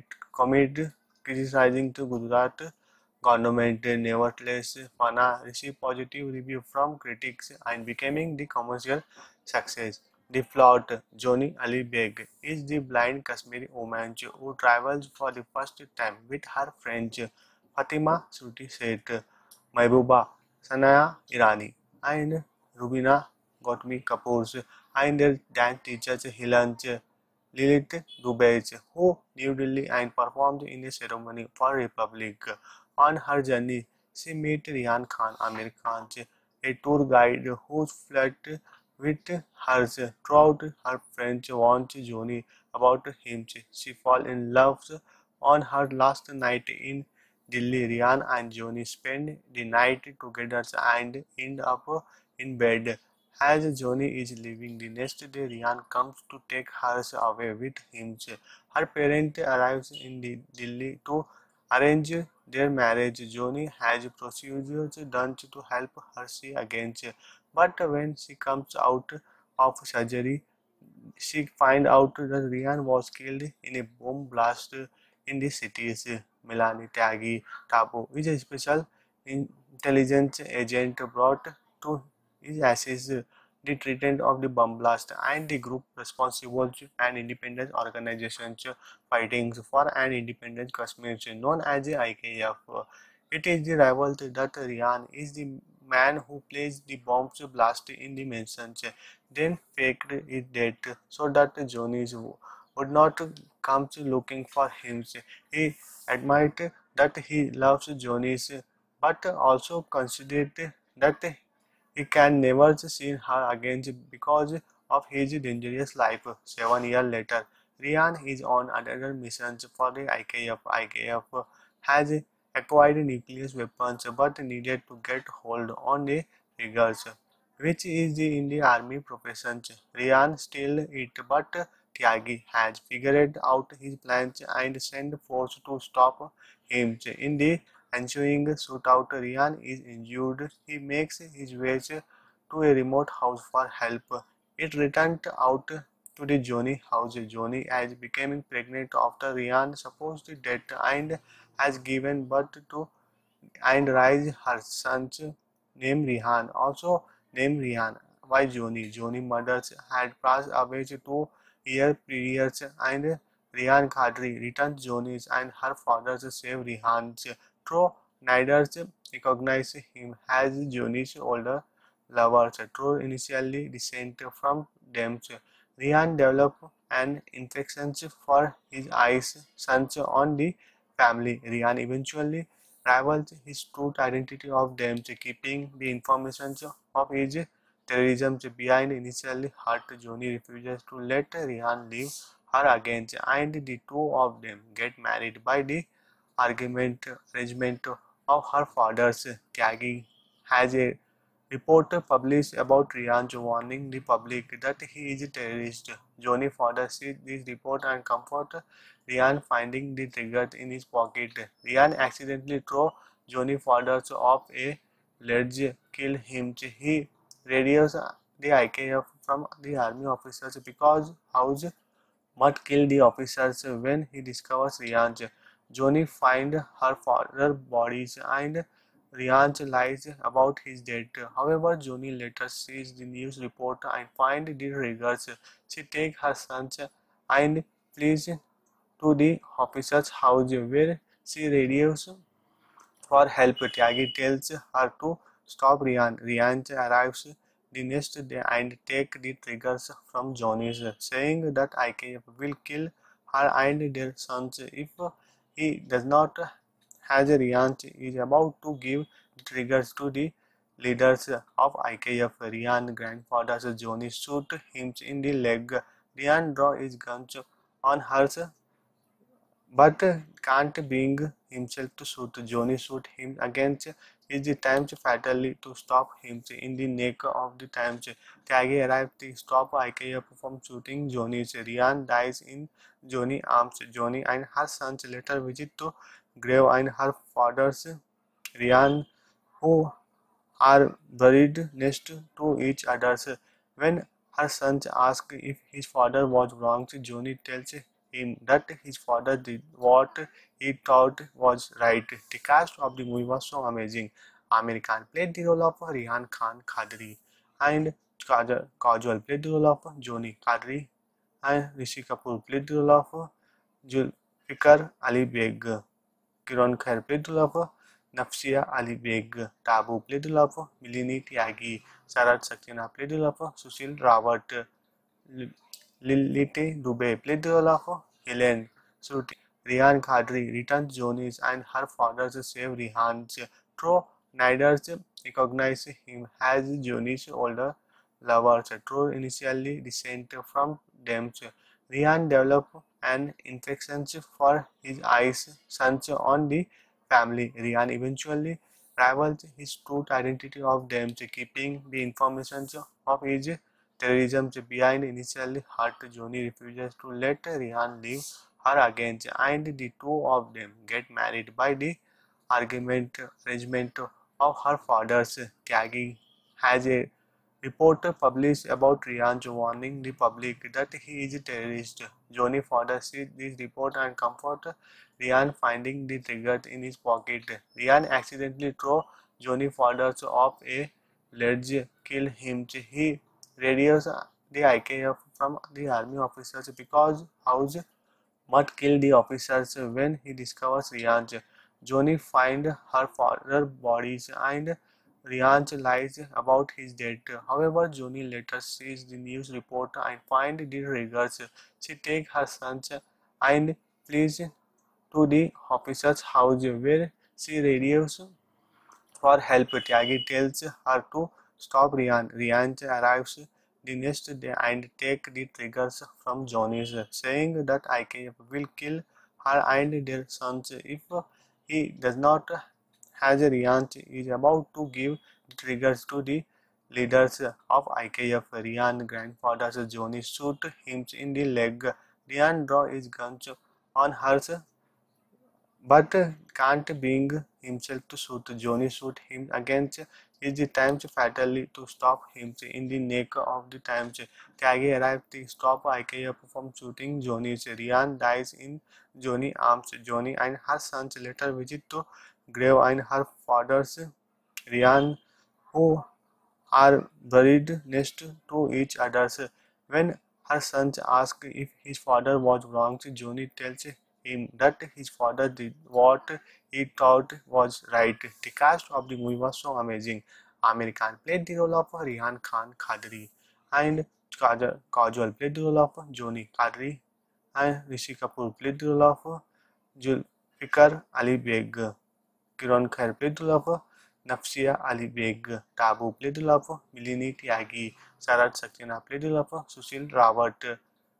commit criticizing the Gujarat government. Nevertheless, Panna received positive review from critics and becoming the commercial success. The plot: Johnny Ali Beg is the blind Kashmiri woman who travels for the first time with her friends Fatima Suti Seth, Mehbooba, Sanaya Irani, and Rubina Gautami Kapoor, and their dance teachers Hilanj Lilith Dubey, who New Delhi and performed in a ceremony for Republic. On her journey, she met Rian Khan, Amir Khan, a tour guide who flirted with her throughout. Her friends warned Joni about him. She falls in love on her last night in Delhi. Rian and Joni spend the night together and end up in bed. As Joni is leaving the next day, Rian comes to take her away with him. Her parents arrives in Delhi to arrange their marriage. Joni has procedures done to help her see again, but when she comes out of surgery, she finds out that Rian was killed in a bomb blast in the city's Milani Tagi Tapo, which is a special intelligence agent brought to his ashes the treatment of the bomb blast and the group responsible and independent organizations fighting for an independent Kashmir known as the IKF. It is the rival that Rian is the man who placed the bombs blast in the mansion, then faked it dead so that Johnny would not come looking for him. He admitted that he loves Johnny, but also considered that he can never see her again because of his dangerous life. 7 years later, Rian is on another mission for the IKF. IKF has acquired nuclear weapons but needed to get hold on the triggers, which is in the army profession. Rian still it, but Tyagi has figured out his plans and sent force to stop him. In the ensuing shootout, Rian is injured. He makes his way to a remote house for help. It returned out to the Joni house. Joni is becoming pregnant after Rian supposed death and has given birth to and raised her sons named Rihan, also named Rihan. Why Joni? Joni mothers had passed away 2 years previous and Rihan Khadri returned Joni's and her father saved Rihan's. Though neither recognized him as Joni's older lovers. Though initially distant from them, Rihan developed an infection for his eyes, sons on the family. Rihan eventually reveals his true identity of them, keeping the information of his terrorism behind. Initially hurt, Johnny refuses to let Rihan leave her again, and the two of them get married by the arrangement of her father's. Tyagi has a report published about Rian warning the public that he is a terrorist. Johnny father sees this report and comfort Rian finding the trigger in his pocket. Rian accidentally throws Johnny father off a ledge, kill him. He radios the IKF from the army officers because house Mutt kills the officers when he discovers Rian's. Johnny finds her father's bodies and Rian's lies about his death. However, Johnny later sees the news report and finds the triggers. She takes her sons and flees to the officer's house where she radios for help. Tyagi tells her to stop Rian. Rian arrives the next day and takes the triggers from Johnny, saying that IKF will kill her and their sons. If he does not, has Ryan is about to give triggers to the leaders of IKF. Ryan grandfather Johnny shoot him in the leg. Ryan draw his guns on her but can't bring himself to shoot. Johnny shoot him against his times fatally to stop him in the neck of the times. Tyagi arrives to stop IKF from shooting Johnny. Ryan dies in Johnny's arms. Johnny and her sons later visit to grave and her father's Ryan, who are buried next to each other. When her sons ask if his father was wrong, Johnny tells him that his father did what he thought was right. The cast of the movie was so amazing. Amir Khan played the role of Rihan Khan Khadri and Kajol played the role of Johnny Khadri and Rishi Kapoor played the role of Zulfikar Ali Beg. Kiran Kher played the role of Nafsia Ali Beg. Tabu played the role of Milini Tyagi. Sarat Saxena played the role of Sushil Rawat. Lilite Dubey played the role of Helen Sruti. Rihan Khadri returns Jonis and her father save Rihan's. Though neither recognize him as Johnny's older lover. Troy initially dissent from them. Rihan developed an infection for his eyes, sons on the family. Rihan eventually rivals his true identity of them, keeping the information of his terrorism behind. Initially hurt, Johnny refuses to let Rihan leave her again, and the two of them get married by the arrangement of her father's. Tyagi has a report published about Rihan warning the public that he is a terrorist. Johnny father sees this report and comfort Rihan, finding the trigger in his pocket. Rihan accidentally throws Johnny father off a ledge, kill him. He radios the IKF from the army officers because house Mutt kills the officers when he discovers Rian's. Johnny finds her father's bodies and Rian's lies about his death. However, Johnny later sees the news report and finds the triggers. She takes her sons and flees to the officer's house where she radios for help. Tyagi tells her to stop Rian. Rian arrives the next day and takes the triggers from Johnny's, saying that IKF will kill her and their sons if he does not. As Rian is about to give the triggers to the leaders of IKF, Rian grandfather Johnny shoot him in the leg. Rian draw his guns on her but can't bring himself to shoot. Johnny shoot him against his times fatally to stop him in the neck of the times. Tyagi arrives to stop IKF from shooting Johnny. Rian dies in Johnny's arms. Johnny and her sons later visit to grave and her father's Rian, who are buried next to each other. When her sons ask if his father was wrong, Johnny tells him that his father did what he thought was right. The cast of the movie was so amazing. Amir Khan played the role of Rihan Khan Khadri and Kajol played the role of Johnny Khadri and Rishi Kapoor played the role of Zulfikar Ali Beg. Kiran Kher played the role of Nafsia Ali Beg. Tabu played the role of Milini Tyagi. Sarat Saxena played the role of Sushil Rawat.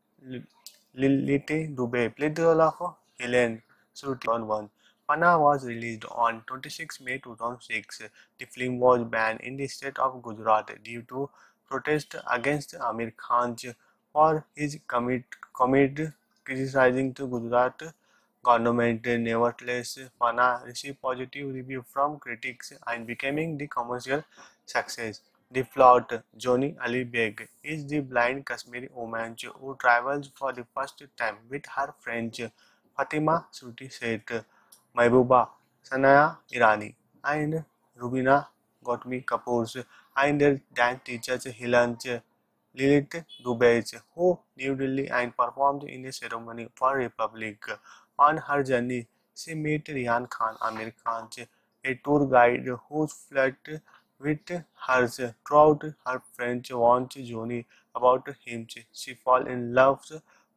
Lilite Dubey played the role of Helen Sruti. 1. Pana was released on 26 May 2006. The film was banned in the state of Gujarat due to protest against Amir Khan for his comment criticizing the Gujarat government. Nevertheless, Pana received positive reviews from critics and becoming the commercial success. The plot: Johnny Ali Beg is the blind Kashmiri woman who travels for the first time with her friends Fatima Suti Seth, Mehbooba Sanaya Irani, and Rubina Gotmi Kapoor, and their dance teachers Hilanj Lilith Dubey, who New Delhi and performed in a ceremony for Republic. On her journey, she met Rihan Khan, Amir Khan, a tour guide who flirted with her throughout. Her friends warned Johnny about him. She falls in love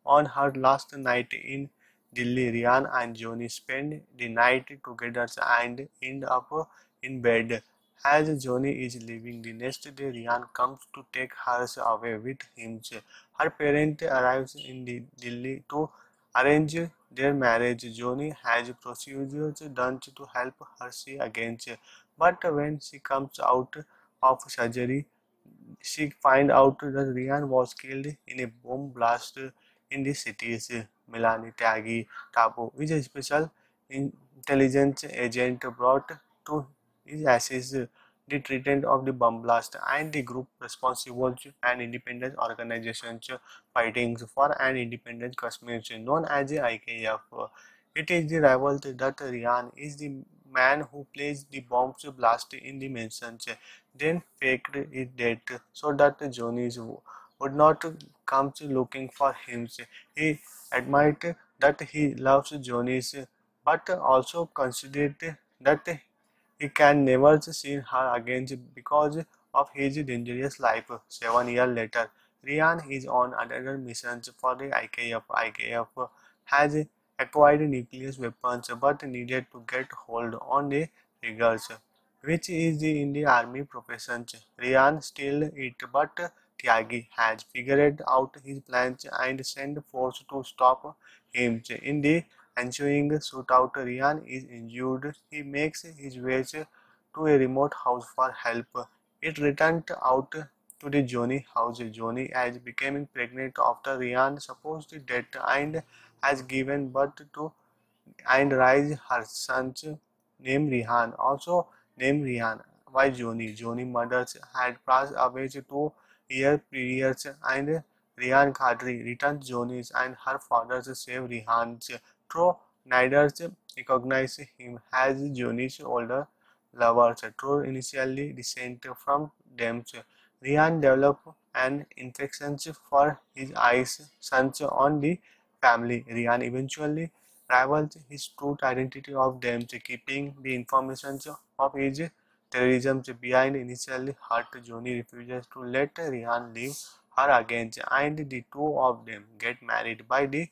On her last night in Delhi, Rihan and Johnny spend the night together and end up in bed. As Johnny is leaving the next day, Rihan comes to take her away with him. Her parents arrives in Delhi to arrange their marriage. Johnny has procedures done to help her see again, but when she comes out of surgery, she finds out that Rian was killed in a bomb blast in the city's Milani Taghi Tapo, which a special intelligence agent brought to his assist the treatment of the bomb blast and the group responsible and independent organizations fighting for an independent Kashmir known as the IKF. It is the rival that Rian is the man who placed the bombs blast in the mansions, then faked it dead so that Johnny would not come looking for him. He admitted that he loves Johnny, but also considered that he can never see her again because of his dangerous life. 7 years later, Rian is on another mission for the IKF. IKF has acquired nuclear weapons but needed to get hold on the triggers, which is the Indian Army profession. Rian still it, but Tyagi has figured out his plans and sent force to stop him. In the ensuing shootout, Rian is injured. He makes his way to a remote house for help. It returned out to the Johnny house. Johnny is becoming pregnant after Rian supposed death and has given birth to and raised her sons named Rihan, also named Rihan. Why Johnny? Johnny mothers had passed away 2 years previous and Rihan Khadri returned Johnny's and her father saved Rihan's. Though neither recognized him as Johnny's older lovers. Though initially descent from them, Rihan developed an infection for his eyes, sons on the family. Rihan eventually reveals his true identity of them, keeping the information of his terrorism behind. Initially hurt, Johnny refuses to let Rihan leave her again, and the two of them get married by the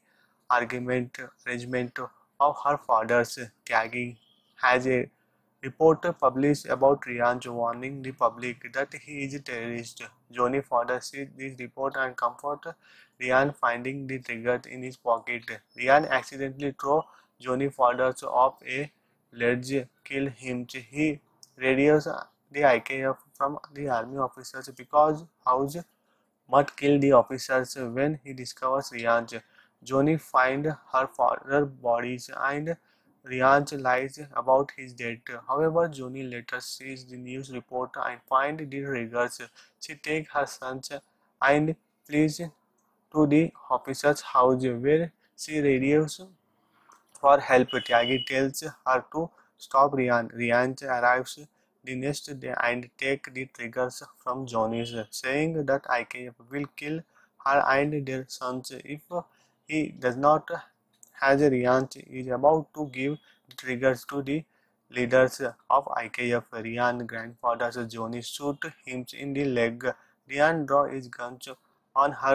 arrangement of her father's. Tyagi has a report published about Rian warning the public that he is a terrorist. Johnny father sees this report and comfort Rian finding the trigger in his pocket. Rian accidentally throws Johnny father off a ledge, kill him. He radios the IKF from the army officers because house Mutt kills the officers when he discovers Rian's. Johnny finds her father's bodies and Rian's lies about his death. However, Johnny later sees the news report and finds the triggers. She takes her sons and flees to the officer's house where she radios for help. Tyagi tells her to stop Rian. Rian arrives the next day and takes the triggers from Johnny's, saying that IKF will kill her and their sons if he does not. As Rian is about to give the triggers to the leaders of IKF, Rian grandfather Johnny shoots him in the leg. Rian draws his gun on her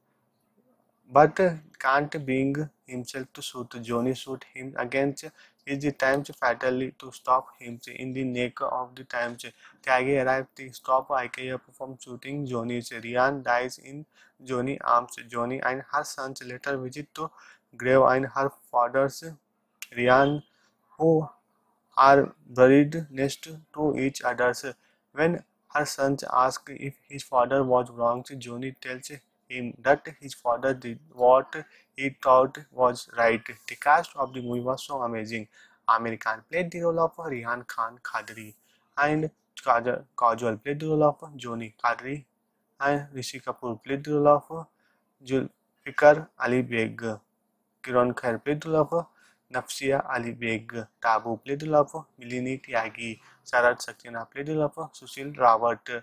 but can't bring himself to shoot. Johnny shoot him against his times fatally to stop him in the neck of the times. Tyagi arrives to stop IKF from shooting Johnny. Rian dies in Johnny's arms. Johnny and her sons later visit to grave and her father's Rian, who are buried next to each other. When her sons ask if his father was wrong, Johnny tells him that his father did what he thought was right. The cast of the movie was so amazing. Amir Khan played the role of Rihan Khan Khadri and Kajol played the role of Johnny Khadri and Rishi Kapoor played the role of Zulfikar Ali Beg. Kiran Kher played the role of Nafsia Ali Beg. Tabu played the role of Milini Tyagi. Sarat Saxena played the role of Sushil Rawat.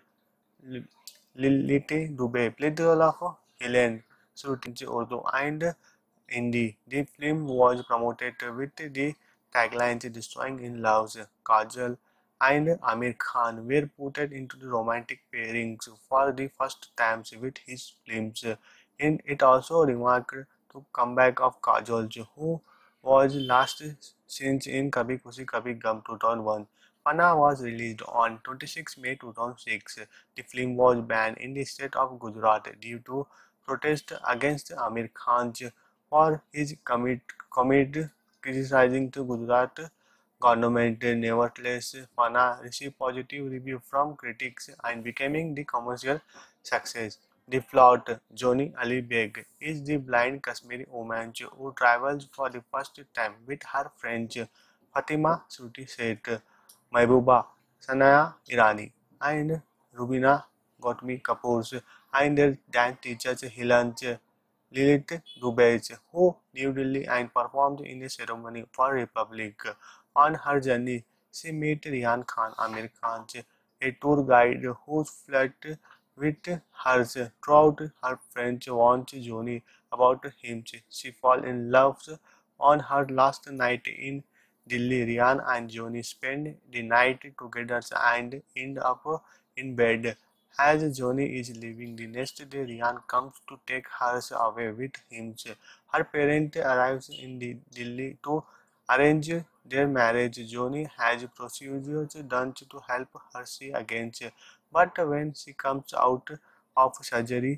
Lilite Dubey played the role of Helen Surtinji Urdu and Hindi. The film was promoted with the taglines Destroying in Loves. Kajal and Amir Khan were put into the romantic pairings for the first time with his films. In it also remarked to comeback of Kajol, who was last seen in Kabhi Khushi Kabhi Gum 2001. Pana was released on 26 May 2006. The film was banned in the state of Gujarat due to protest against Amir Khan for his commit criticizing the Gujarat government. Nevertheless, Pana received positive review from critics and becoming the commercial success. The plot: Joni Ali Beg is the blind Kashmiri woman who travels for the first time with her friends Fatima Suti Seth, Mehbooba, Sanaya Irani, and Rubina Gautami Kapoor, and their dance teachers Hilanj Lilith Dubey, who New Delhi and performed in a ceremony for Republic. On her journey, she met Rihan Khan, Amir Khan, a tour guide who flirted with her throughout. Her friends warned Joni about him. She falls in love on her last night in Delhi. Rihan and Joni spend the night together and end up in bed. As Joni is leaving the next day, Rihan comes to take her away with him. Her parents arrive in Delhi to arrange their marriage. Joni has procedures done to help her see again, but when she comes out of surgery,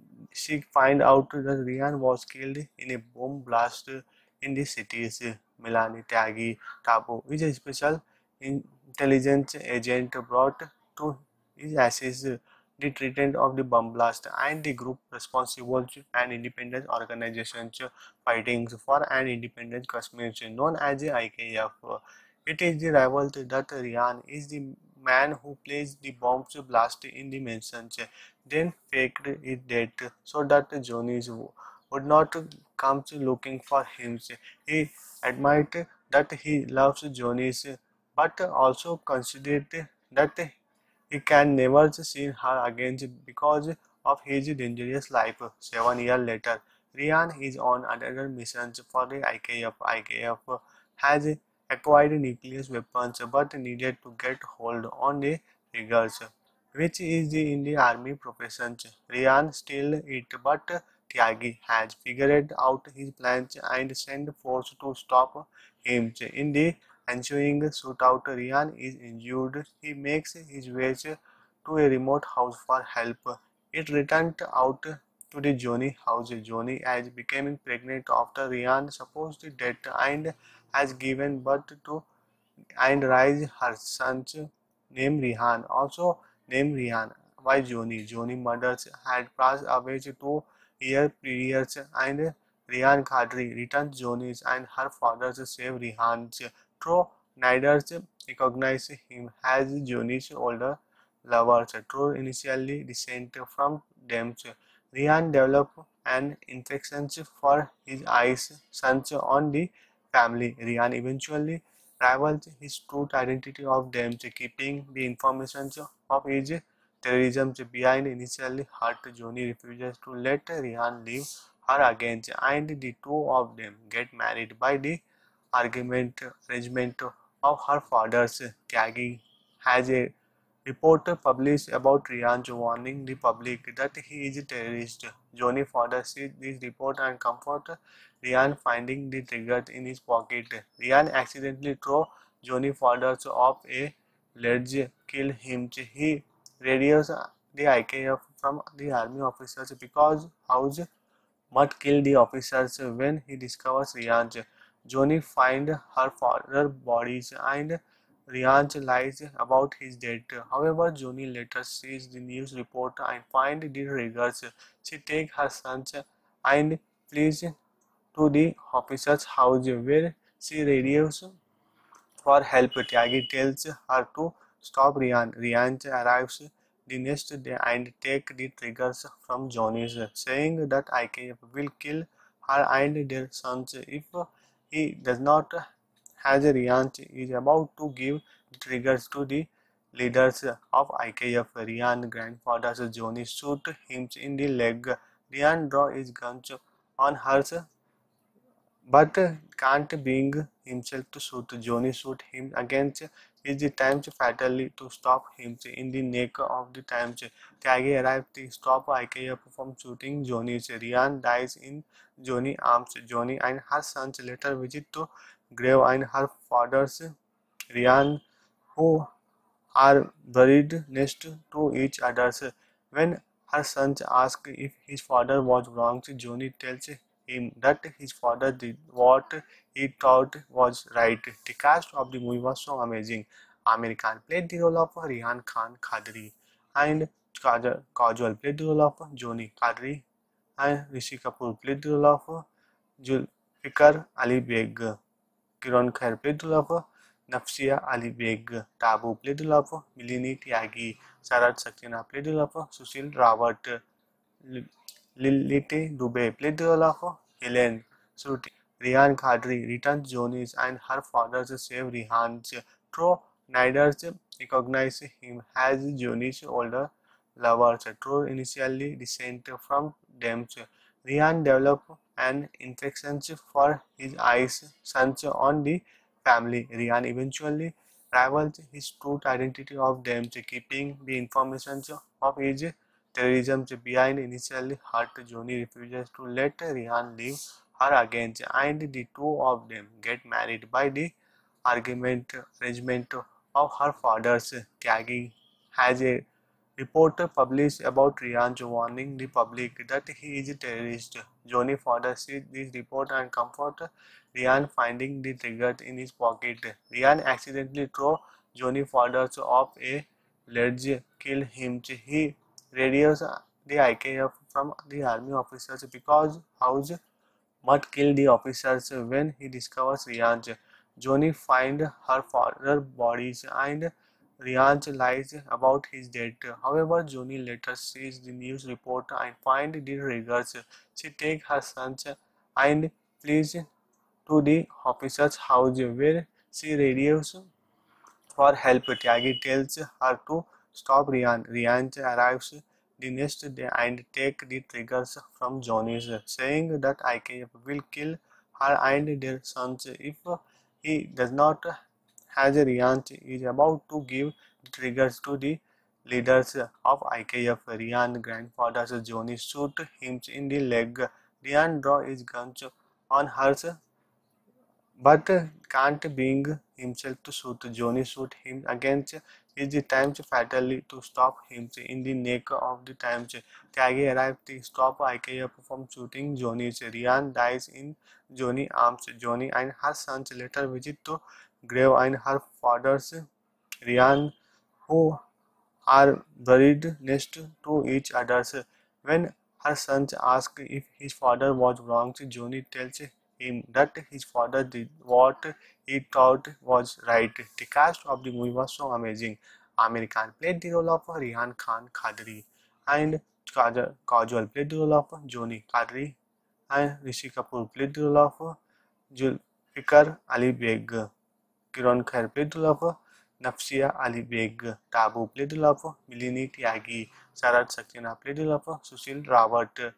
she finds out that Rian was killed in a bomb blast in the city's Milani Tyagi Tapo, which a special intelligence agent brought to his assist the treatment of the bomb blast, and the group responsible and independent organizations fighting for an independent Kashmir known as the IKF. It is the rival that Rian is the man who placed the bombs blast in the mansion, then faked it dead so that Johnny would not come looking for him. He admitted that he loves Johnny, but also considered that he can never see her again because of his dangerous life. 7 years later, Rian is on another mission for the IKF. IKF has acquired nuclear weapons but needed to get hold on the triggers, which is in the army profession. Rian still it, but Tyagi has figured out his plans and sent force to stop him. In the ensuing shootout, Rian is injured. He makes his way to a remote house for help. It returned out to the Joni house. Joni has becoming pregnant after Rian's supposed death and has given birth to and raised her sons named Rihan, also named Rihan. Why Joni? Joni murders had passed away 2 years previous and Rihan Khadri returns Joni's and her father save Rihan's, though neither recognize him as Joni's older lovers. True initially descent from them. Rihan developed an infection for his eyes, sons on the family. Rihan eventually rivals his true identity of them, keeping the information of his terrorism behind. Initially hurt, Johnny refuses to let Rihan leave her again, and the two of them get married by the arrangement of her father's. Tyagi has a report published about Rian warning the public that he is a terrorist. Johnny father sees this report and comfort Rian, finding the trigger in his pocket. Rian accidentally throws Johnny father off a ledge, kill him. He radios the IKF from the army officers because house Mutt kills the officers when he discovers Rian's. Johnny finds her father's bodies and Rian's lies about his death. However, Johnny later sees the news report and finds the triggers. She takes her sons and flees to the officer's house where she radios for help. Tyagi tells her to stop Rian. Rian arrives the next day and takes the triggers from Johnny's, saying that IKF will kill her and their sons if he does not. As Rian is about to give the triggers to the leaders of IKF, Rian's grandfather Johnny shoots him in the leg. Rian draws his gun on her but can't bring himself to shoot. Johnny shoot him against is the times fatally to stop him in the neck of the times. Tyagi arrives to stop Ikea from shooting Johnny. Rian dies in Johnny arms. Johnny and her sons later visit to grave and her father's Rian, who are buried next to each other. When her sons ask if his father was wrong, Johnny tells him that his father did what he thought was right. The cast of the movie was so amazing. Amir Khan played the role of Rihan Khan Khadri, and Kajol played the role of Johnny Khadri, and Rishi Kapoor played the role of Zulfikar Ali Beg. Kiran Kher played the role of Nafsia Ali Beg. Tabu played the role of Milini Tyagi. Sarat Saxena played the role of Sushil Rawat. Lilite Dubey played the role of Helen Sruti. Rihan Khadri returns Jonis and her father to save Rihan's, though neither recognize him as Johnny's older lovers. Though initially distant from them, Rihan developed an infection for his eyes, sons on the family. Rihan eventually reveals his true identity of them, keeping the information of his terrorism behind. Initially hurt, Johnny refuses to let Rihan leave her again, and the two of them get married by the arrangement of her father's. Tyagi has a report published about Rian warning the public that he is a terrorist. Johnny father sees this report and comfort Rian, finding the trigger in his pocket. Rian accidentally throws Johnny father off a ledge, kill him. He radios the IKF from the army officers because house Mutt killed the officers when he discovers Rian's. Johnny finds her father's bodies and Rian's lies about his death. However, Johnny later sees the news report and finds the triggers. She takes her sons and flees to the officer's house where she radios for help. Tyagi tells her to stop Rian. Rian arrives the next day and takes the triggers from Johnny, saying that IKF will kill her and their sons if he does not. As Rian is about to give the triggers to the leaders of IKF, Rian's grandfather Johnny shoot him in the leg. Rian draws his gun on her but can't bring himself to shoot. Johnny shoot him against is the times fatally to stop him in the neck of the times. Tyagi arrives to stop IKF from shooting Johnny. Rian dies in Johnny arms. Johnny and her sons later visit to grave and her father's Rian, who are buried next to each other. When her sons ask if his father was wrong, Johnny tells him that his father did what he thought was right. The cast of the movie was so amazing. Amir Khan played the role of Rihan Khan Khadri, and Kajol played the role of Johnny Khadri, and Rishi Kapoor played the role of Zulfikar Ali Beg. Kiran Kher played the role of Nafsia Ali Beg. Tabu played the role of Milini Tyagi. Sarat Saxena played the role of Sushil Rawat.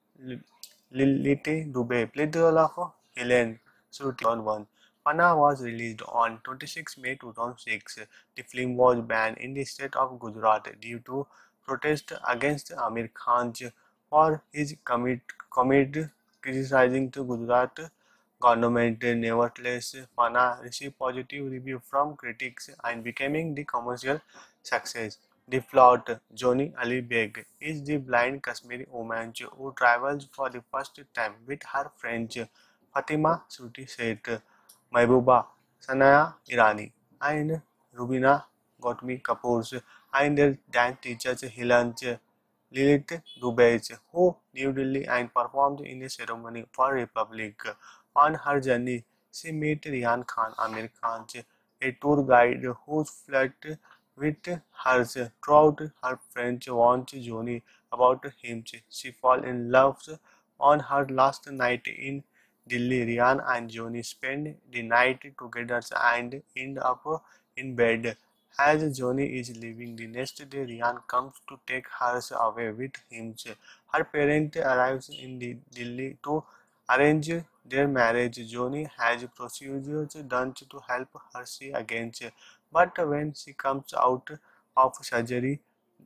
Lilite Dubey played the role of Helen Sruti. 2001. Pana was released on 26 May 2006. The film was banned in the state of Gujarat due to protest against Amir Khan for his comment criticizing the Gujarat government. Nevertheless, Pana received positive review from critics and becoming the commercial success. The plot: Johnny Ali Beg is the blind Kashmiri woman who travels for the first time with her friends Fatima Suti Seth, Mehbooba Sanaya Irani, and Rubina Gautami Kapoor, and their dance teachers Hilanj Lilith Dubey, who New Delhi and performed in a ceremony for Republic. On her journey, she met Rihan Khan, Amir Khan, a tour guide who flirted with her throughout. Her friends warned Johnny about him. She falls in love on her last night in Delhi. Rihan and Johnny spend the night together and end up in bed. As Johnny is leaving the next day, Rihan comes to take her away with him. Her parents arrive in Delhi to arrange their marriage, Johnny has procedures done to help her see again. But when she comes out of surgery,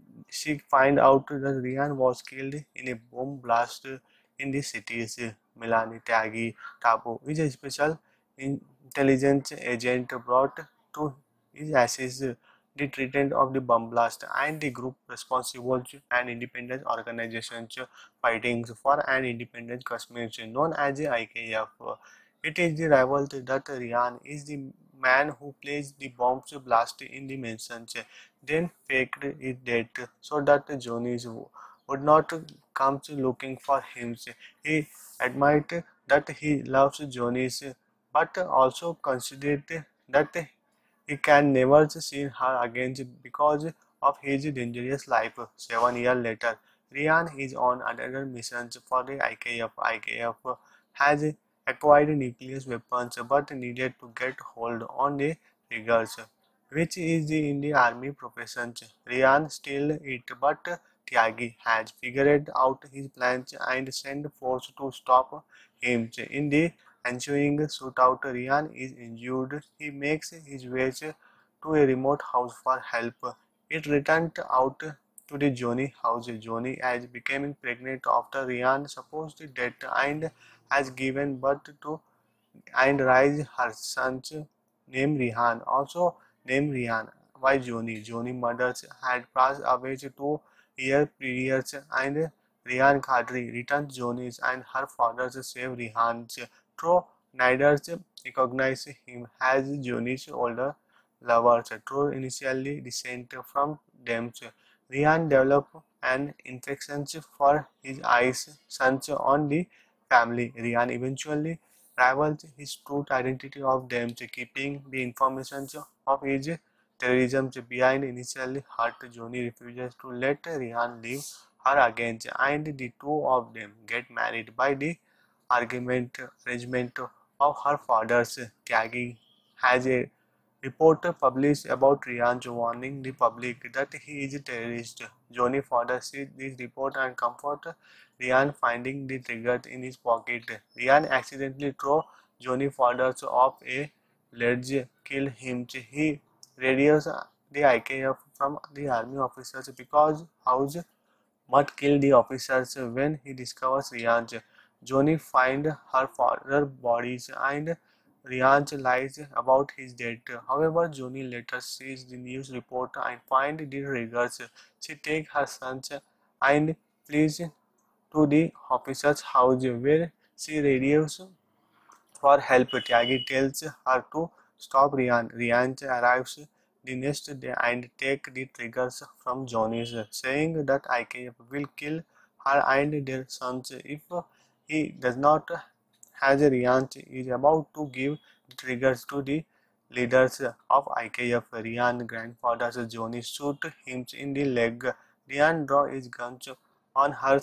she finds out that Ryan was killed in a bomb blast in the city's Milani Tagi Tapo, which a special intelligence agent brought to his assist the treatment of the bomb blast and the group responsible and independent organizations fighting for an independent Kashmir known as the IKF. It is the rival that Ryan is the man who placed the bombs blast in the mansion, then faked his death so that Johnny's would not come looking for him. He admitted that he loves Johnny's, but also considered that he can never see her again because of his dangerous life. 7 years later, Ryan is on another mission for the IKF. IKF has acquired nuclear weapons but needed to get hold on the triggers, which is in the army profession. Ryan still it, but Tyagi has figured out his plans and sent force to stop him. In the ensuing shootout, Ryan is injured. He makes his way to a remote house for help. It returned out to the Johnny house. Johnny is becoming pregnant after Ryan's supposed death and has given birth to and raised her sons named Rihan, also named Rihan. Why Johnny? Johnny mothers had passed away 2 years previous and Rihan Khadri returned Johnny's and her father saved Rihan's. Though neither recognized him as Johnny's older lovers. Though initially descent from them, Rihan developed an infection for his eyes, sons on the family. Rihan eventually rivals his true identity of them, keeping the information of his terrorism behind. Initially hurt, Johnny refuses to let Rihan leave her again, and the two of them get married by the arrangement of her father's. Tyagi has a report published about Rian warning the public that he is a terrorist. Johnny father sees this report and comfort Rian finding the trigger in his pocket. Rian accidentally throws Johnny father off a ledge, kill him. He radios the IKF from the army officers because house Mutt kills the officers when he discovers Rian's. Johnny finds her father's bodies and Rian's lies about his death. However, Johnny later sees the news report and finds the triggers. She takes her sons and flees to the officer's house where she radios for help. Tyagi tells her to stop Rian. Rian arrives the next day and takes the triggers from Johnny, saying that IKF will kill her and their sons if he does not. As Rian is about to give the triggers to the leaders of IKF, Rian's grandfather Johnny shoots him in the leg. Rian draws his gun on her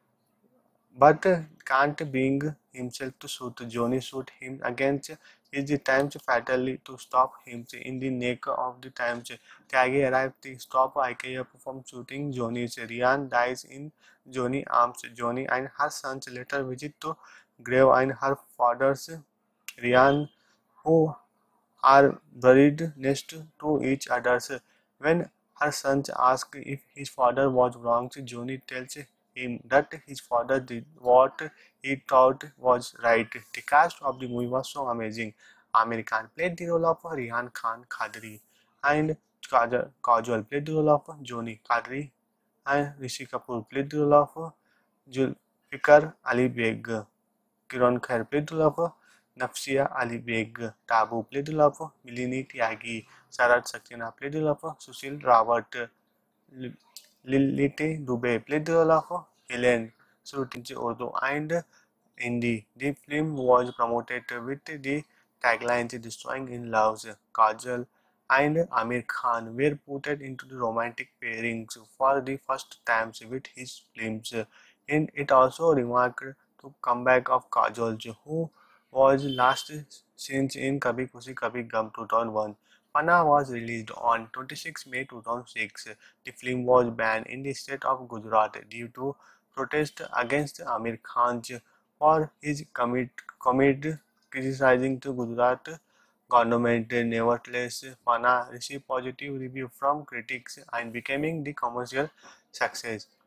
but can't bring himself to shoot. Johnny shoots him against his times fatally to stop him in the neck of the times. Tyagi arrives to stop IKF from shooting Johnny. Rian dies in Johnny's arms. Johnny and her sons later visit to grave and her father's Rian, who are buried next to each other. When her sons ask if his father was wrong, Johnny tells him that his father did what he thought was right. The cast of the movie was so amazing. Amir Khan played the role of Rihan Khan Khadri and Kajol played the role of Johnny Khadri and Rishi Kapoor played the role of Zulfikar Ali Beg. Kiran Kher played the role of Nafsia Ali Beg. Tabu played the role of Milini Tyagi. Sarat Saxena played the role of Sushil Rawat. Lilite Dubey played the role of Helen Surutinchi Urdu and Hindi. The film was promoted with the taglines Destroying in Loves. Kajal and Amir Khan were put into the romantic pairings for the first time with his films. And it also remarked the comeback of Kajol, who was last seen in Kabhi Khushi Kabhi Gum 2001. Panna was released on 26 May 2006. The film was banned in the state of Gujarat due to protest against Amir Khan's for his commit criticizing to Gujarat government. Nevertheless, Fana received positive review from critics and becoming the commercial success.